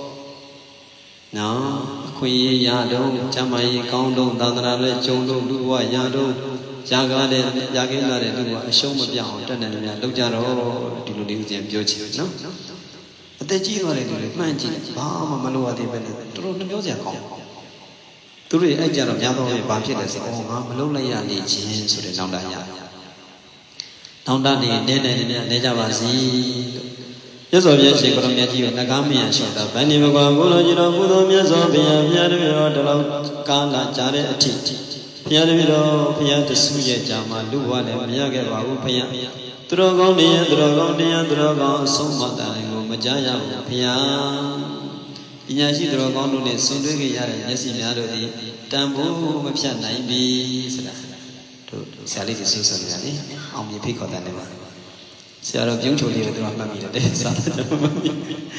နော်အခွင့်အရေးရတော့ကျမ်းမာရေးကောင်းတော့သာသနာလည်းကျုံတော့လူဘဝရတော့ရာကားတဲ့ရာခင်းလာတဲ့လူကအရှုံးမပြအောင်တက်နေတယ်များလောက်ကြတော့ဒီလိုလေးဦးကျန်ပြောချင်နော်အသက်ကြီးသွားတဲ့လူတွေမှန်းကြည့်ဘာမှမလိုရသေးပဲနဲ့တော်တော်နှမျောစရာကောင်းသူတို့အဲ့ကြတော့များသောအားဘာဖြစ်လဲဆိုတော့ငါမလုံလိုက်ရလေချင်းဆိုတဲ့နောက်တာရနောင်တနေနေနေနေနေကြပါစီလို့ရသော်ပြည့်ရှင်ကိုရမြတ်ကြီးကိုငကားမရရှော့တာဗန္ဒီဘကွာဘုလိုကြီးတော်ဘုသောမြတ်စွာဘုရားဘုရားတပည့်တော်တလောက်ကာလကြာတဲ့အထိဘုရားတပည့်တော်ဘုရားတဆူရဲ့ကြာမှာလူဘဝနဲ့မရခဲ့ပါဘူးဘုရားသူတော်ကောင်းနေသူတော်ကောင်းတရားသူတော်ကောင်းအဆုံးမတန်ကိုမကြားရဘူးဘုရားပညာရှိသူတော်ကောင်းတို့နဲ့ဆွေးနွေးကြရတဲ့မျက်စိများတို့သည်တန်ဖိုးမဖြတ်နိုင်ပြီဆိုတာတို့ဆရာလေးကြီးဆွေးဆွေးနေတယ်အောင်မြင်ဖိတ်ခေါ်တယ်လည်းပါဆရာတော်ပြုံးချိုလေးလည်းသူကမှတ်မိတယ်စာတယ်ကျွန်တော်မှတ်မိ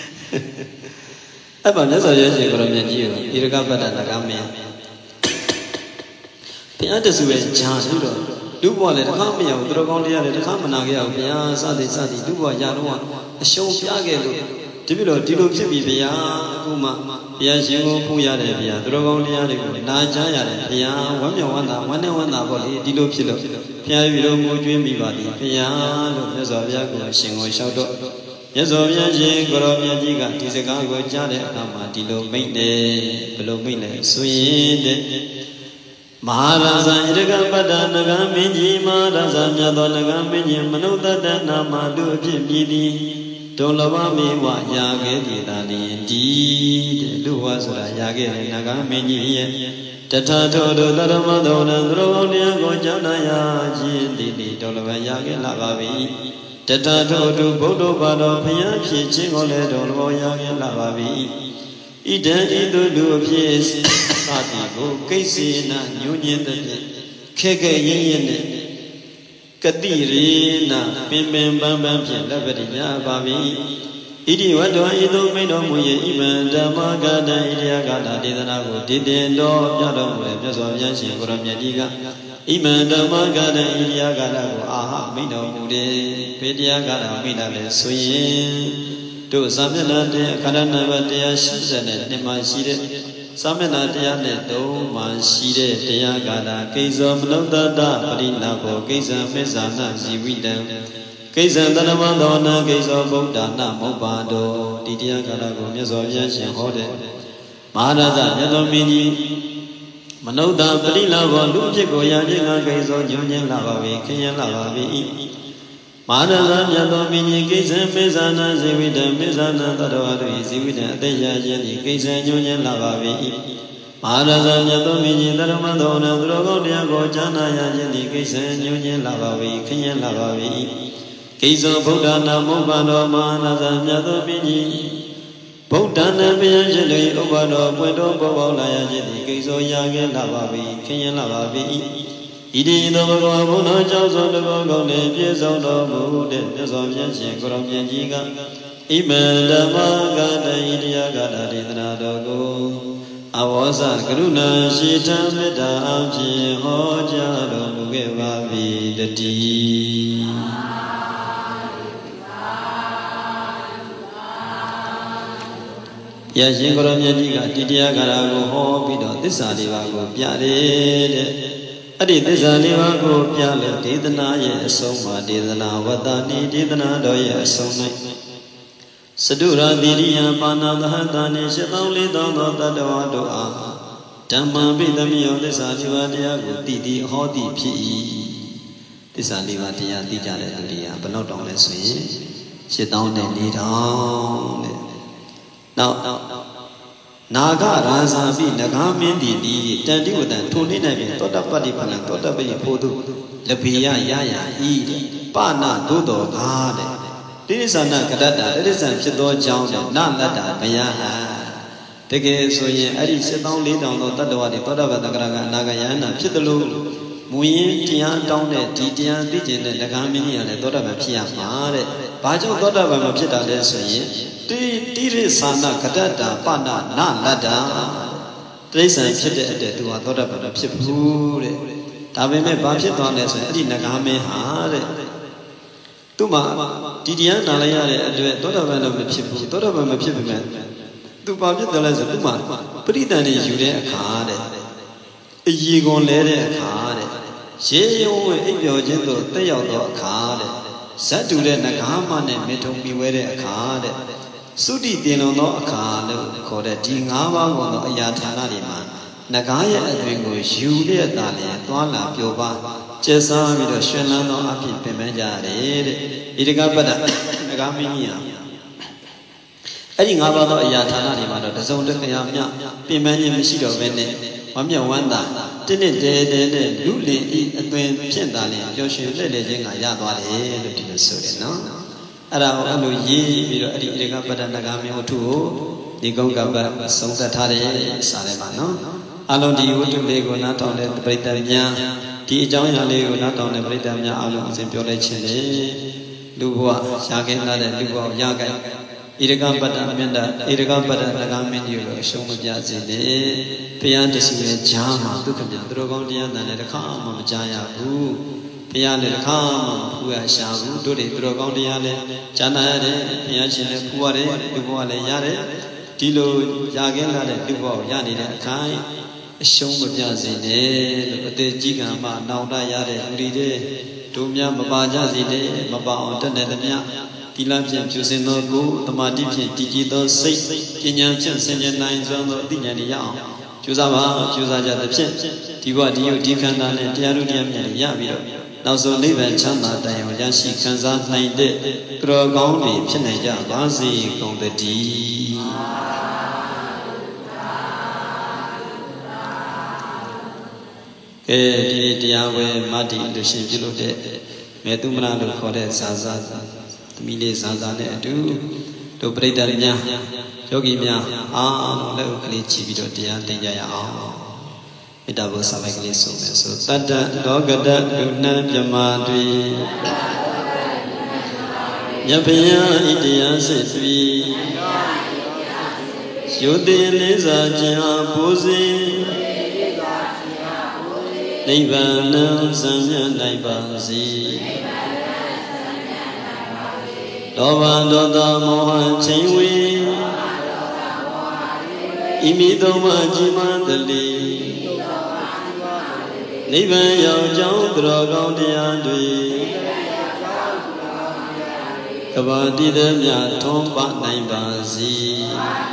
အဲ့ပါမြတ်စွာဘုရားရှင်ကိုရမြတ်ကြီးကိုဣရကပတ္တနဂမင်းဘုရားတဆူရဲ့ဂျာဆိုတော့လူဘဝလည်းတစ်ခါမရဘူးသူတော်ကောင်းတရားလည်းတစ်ခါမနာခဲ့ရဘူးဘုရားစသည်စသည်လူဘဝရတော့အရှုံးပြခဲ့လို့ဒီပြလို့ဒီလိုဖြစ်ပြီဘုရားအခုမှဘုရားရှင်ကိုဖူးရတယ်ဘုရားသူတော်ကောင်းတရားတွေကိုနာကြားရတယ်ဘုရားဝမ်းမြောက်ဝမ်းသာဝမ်းနဲ့ဝမ်းသာပေါ့လေဒီလိုဖြစ်လို့ဘုရားပြီလို့ငိုကြွေးမိပါသည်ဘုရားလို့မြတ်စွာဘုရားကိုရှင်ကိုလျှောက်တော့မြတ်စွာဘုရားရှင်ကိုရောမြတ်ကြီးကဒီစကားကိုကြားတဲ့အခါမှာဒီလိုမိန့်တယ်ဘယ်လိုမိန့်လဲဆိုရင်တဲ့မဟာရဇာဣရကပတ္တနဂမင်းကြီးမဟာရဇာမြတ်သောနဂမင်းကြီးမနုဿတနာမလူအဖြစ်မြည်သည်ဒုလဘမေဝရာခဲ့ဒီတာလင်ဒီတဲ့လူဝဆိုတာရာခဲ့တဲ့နဂမင်းကြီးရဲ့တထထောဒုသရမသောနံသရောတရားကိုကြောင်းနာရခြင်းဒီဒီဒုလဘရာခဲ့လာပါပြီတထထောဒုဗုဒ္ဓဘာတော်ဘုရားဖြစ်ခြင်းကိုလည်းဒုလဘရာခဲ့လာပါပြီဣဒံဤသို့လူအဖြစ်စသည်ကိုကိစ္စေနညွညင်းတဲ့ခဲခဲရင်းရင်းနဲ့ကတိရေနပင်ပင်ပန်းပန်းဖြင့်လက်ပတိညာပါပြီဣတိဝတ္တဝဤသို့မိန်တော်မူ၏ဣမံဓမ္မဂတံဣရိယဂတာဒေသနာကိုတည်တင်တော်ပြတော်မူတဲ့မြတ်စွာဘုရားရှင်ကိုရောမြတ်ကြီးကဣမံဓမ္မဂတံဣရိယဂတာကိုအာဟမိန်တော်မူတယ်ဘေတရားဂတာမိန်တာလည်းဆိုရင်တို့သာမျက်နှာတဲ့အခါရနံပါတ်one eightyနှစ်မှာရှိတဲ့သာမျက်နှာတရားနဲ့သုံးမှာရှိတဲ့တရားဂါထာကိစ္စောမနုဿတပရိနာဘောကိစ္ဆံမစ္ဆာနာဇီဝိတံကိစ္ဆံတဏ္ဍမသောနာကိစ္စောဗုဒ္ဓနာမောပ္ပါတောဒီတရားဂါထာကိုမြတ်စွာဘုရားရှင်ဟောတဲ့မဟာရသမြတ်တော်မင်းကြီးမနုဿပရိနာဘောလူဖြစ်ကိုရခြင်းကကိစ္စောညွှန်ခြင်းလာပါပြီခရင်လာပါပြီမဟာရသမြတ်တော်မင်းကြီးကိစ္ဆံမစ္ဆာနာဇီဝိတံမစ္ဆာနာတတ္တဝါတို့ဇီဝိတံအတ္တရခြင်းဒီကိစ္ဆံညွှန်ခြင်းလာပါပြီမဟာရသမြတ်တော်မင်းကြီးတရမတော်နံသူတော်ကောင်းတရားကိုကြားနာရခြင်းဒီကိစ္ဆံညွှန်ခြင်းလာပါပြီခရင်လာပါပြီကိစ္စောဗုဒ္ဓနာမောပ္ပါတော်မဟာရသမြတ်တော်မင်းကြီးဗုဒ္ဓနာဘုရားရှင်တို့ဥပ္ပါတော်ပွင့်တော်ပေါ်ပေါက်လာရခြင်းဒီကိစ္စောရခဲ့လာပါပြီခရင်လာပါပြီဣတိသောဘဂဝါဘုန်းတော်ကြောင့်သောတကောကောင်းနှင့်ပြည့်စုံတော်မူတဲ့မြတ်စွာဘုရားရှင်ကိုရောင်မြတ်ကြီးကဣမံဓမ္မဂတံဣရိယဂတာဒေသနာတော်ကို Awasa Karuna Shita Metta Abhi Hoja Romuge Vavi Dati Yashingoro Myadiga Didia Karago Hobido Tisalivago Pyare Adi Tisalivago Pyale Didana Ye Soma Didana Vatani Didana Doya Soma Sadura Diriya Pana Dhatani Shatali Dhamma Tadava Doa Dhamma Bidamiyo Tisalivadia Didi Hodi Pi Tisalivadia Dijale Duriya Banodong Leswi Shitong Nidong Now, Naga Razabi, Nagamindi, Tadi with a Tony Nabi, Tota Padi Pana, Tota Padi Podu, Lapia Yaya, E, Pana, Dodo, Gade. This is an Akadata, this is a Chido Jound, Nanda, Maya. Take it so ye, I sit down late on the Tadawadi, Tota Vadagraga, Nagayana, Chitalu, Muin, Tian, down there, Tian, Dijin, Nagamini, and the Tota Pia, Mare, Bajo Tota Vamapita, Lesson. Tiri sana kadada pana na lada. Trace and Pit to a daughter of a Pipure. Tabeme Bapit on this, Edina Game Hare. Tuma, Didiana Laya, daughter of a Pipu, daughter of a Pipuman. To Babit the Lesson Tuma, Pritani Julia Card. A Yigon Lady Card. She always your gentle, they are the card. Saturday Nagama and Meto wear a card. Sudi Dino no Akano, called a Dingava on the Ayatana Lima, Nagaya Adringo, Julia Dalia, Tuala, Pioba, Chesa with a Shelano Api Pemeja, Irigabada, Nagaminia. Adding about the Ayatana Lima, the Zone of Kayamia, Pimani Mishiro Vene, Mamia Wanda, didn't they, Luli, and when Piendali, Joshi, Lady Ayatwale, the Sudano. Around ye, Irika Padanagami Otu, the Gongaba, Songa Tare, Salemano. Along the Utu Lego, not on the Britannia, the Joina Lego, not on the Britannia, Along Simpole Chile, Lugua, Shagena, Lugua, Yaga, Irika Padamenda, Irika Padanagami, you show me Yazzi, Pian to see Jama, Dukamia, Drogondia, and the Kama, Jaya, Boo. Piane Kam, who I shall do the Drogondiale, Janare, Piachin, Puare, Duboale Yare, Tilo, Yagela, Dubo, Yani, Kai, show me Yazine, the Gigama, Nauda Yare, Ride, Tumia, Mabajazi, Maba, Tanetania, Tilam, Chusino, Go, the Madipi, Digito, Six, Kenyan, Senja Nine, Dinia, Chusava, Chusaja the Pin, Tiwa, Dio, Dikana, and Tiarudiam, Yabiro. Now so live and chana dayo yashi kanza naide krogondi pinaja bazi kong the D. Eh, Diawe Madi the Shinjilo de Metumana to Kore Saza, the Mili Sazane do to Bredania, Yogi Mia, ah, locally Chibido Dia, Daya. It was a like this. So that Dogada Duna Jamadri Yapia Idia Sitri Shudi Liza Jia Puzi Nivana Samya Naibazi Dova Doda Mohan Chingwi Imidoma Jimandali Nivan Yao Jao Drogondia Dui Kabadi Demia Tomba Naibazi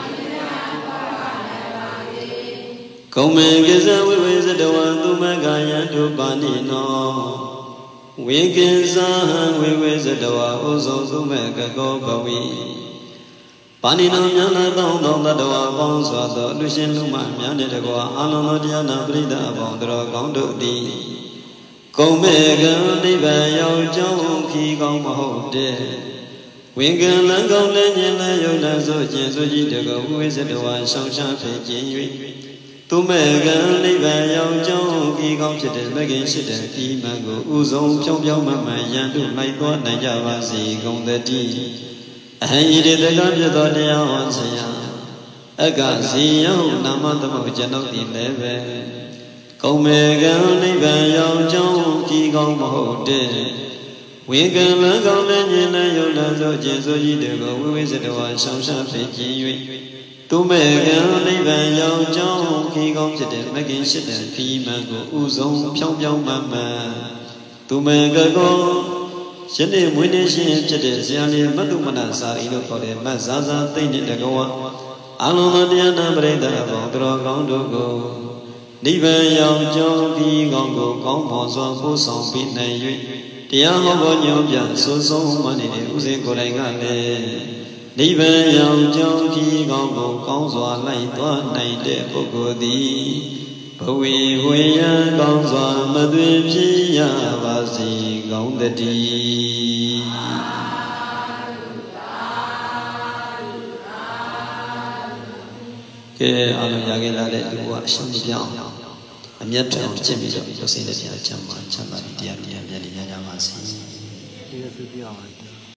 Kome Giza Wiz the one to Magaya to Banino Wiggins Wiz the Wazo to Mega Go Bawi Panino Yana Don the Dwa the Lucian Luma Yanidagua Anodiana Brida Bondra Gondo D. Comega Niva Yao Jong Ki Gong Maho De. Wingan Lango Lanyana Yoda Zoji Zoji to go with the one Shansha Pejin. To Mega Niva Yao Jong Ki Gong Chit Megan Shit Ki Mango Uzo Pyong Mama Yandu Maiko Najavazi Gong the D. I did the God of the Yansaya. Aka Siyam Namatamo Janoti Leve Komega Niba Yao Chong Ki Gong Mo De We can look on the Yola Zoji Yido, we visit our Shasha Peki. To make a Niba Yao Chong Ki Gong Jit, making shit and Pimango Uzon Pyong Pyong Mama. To make a go, Shani Winnish Jit, Yali Madumana Sari for the Mazaza, they need to go on. Alomadiana Breda, Dragon to go. Niba Yao Chong Ki Gong Go, Gong Mozo, Boson, Pina. Tia Hobo Nyobia, so so money, Uzi Korengale. Niba Yao Chong Ki Gong Go, Gongzwa, Light one night, Bogodi. Powi Huya, Gongzwa, Madwe Pia, Vasi, Gong the Dee. Ke Alu Yagela, let you watch some young. A mere town, Jimmy, you say that you are Chama, Chama, dear, dear, dear, dear, dear, dear,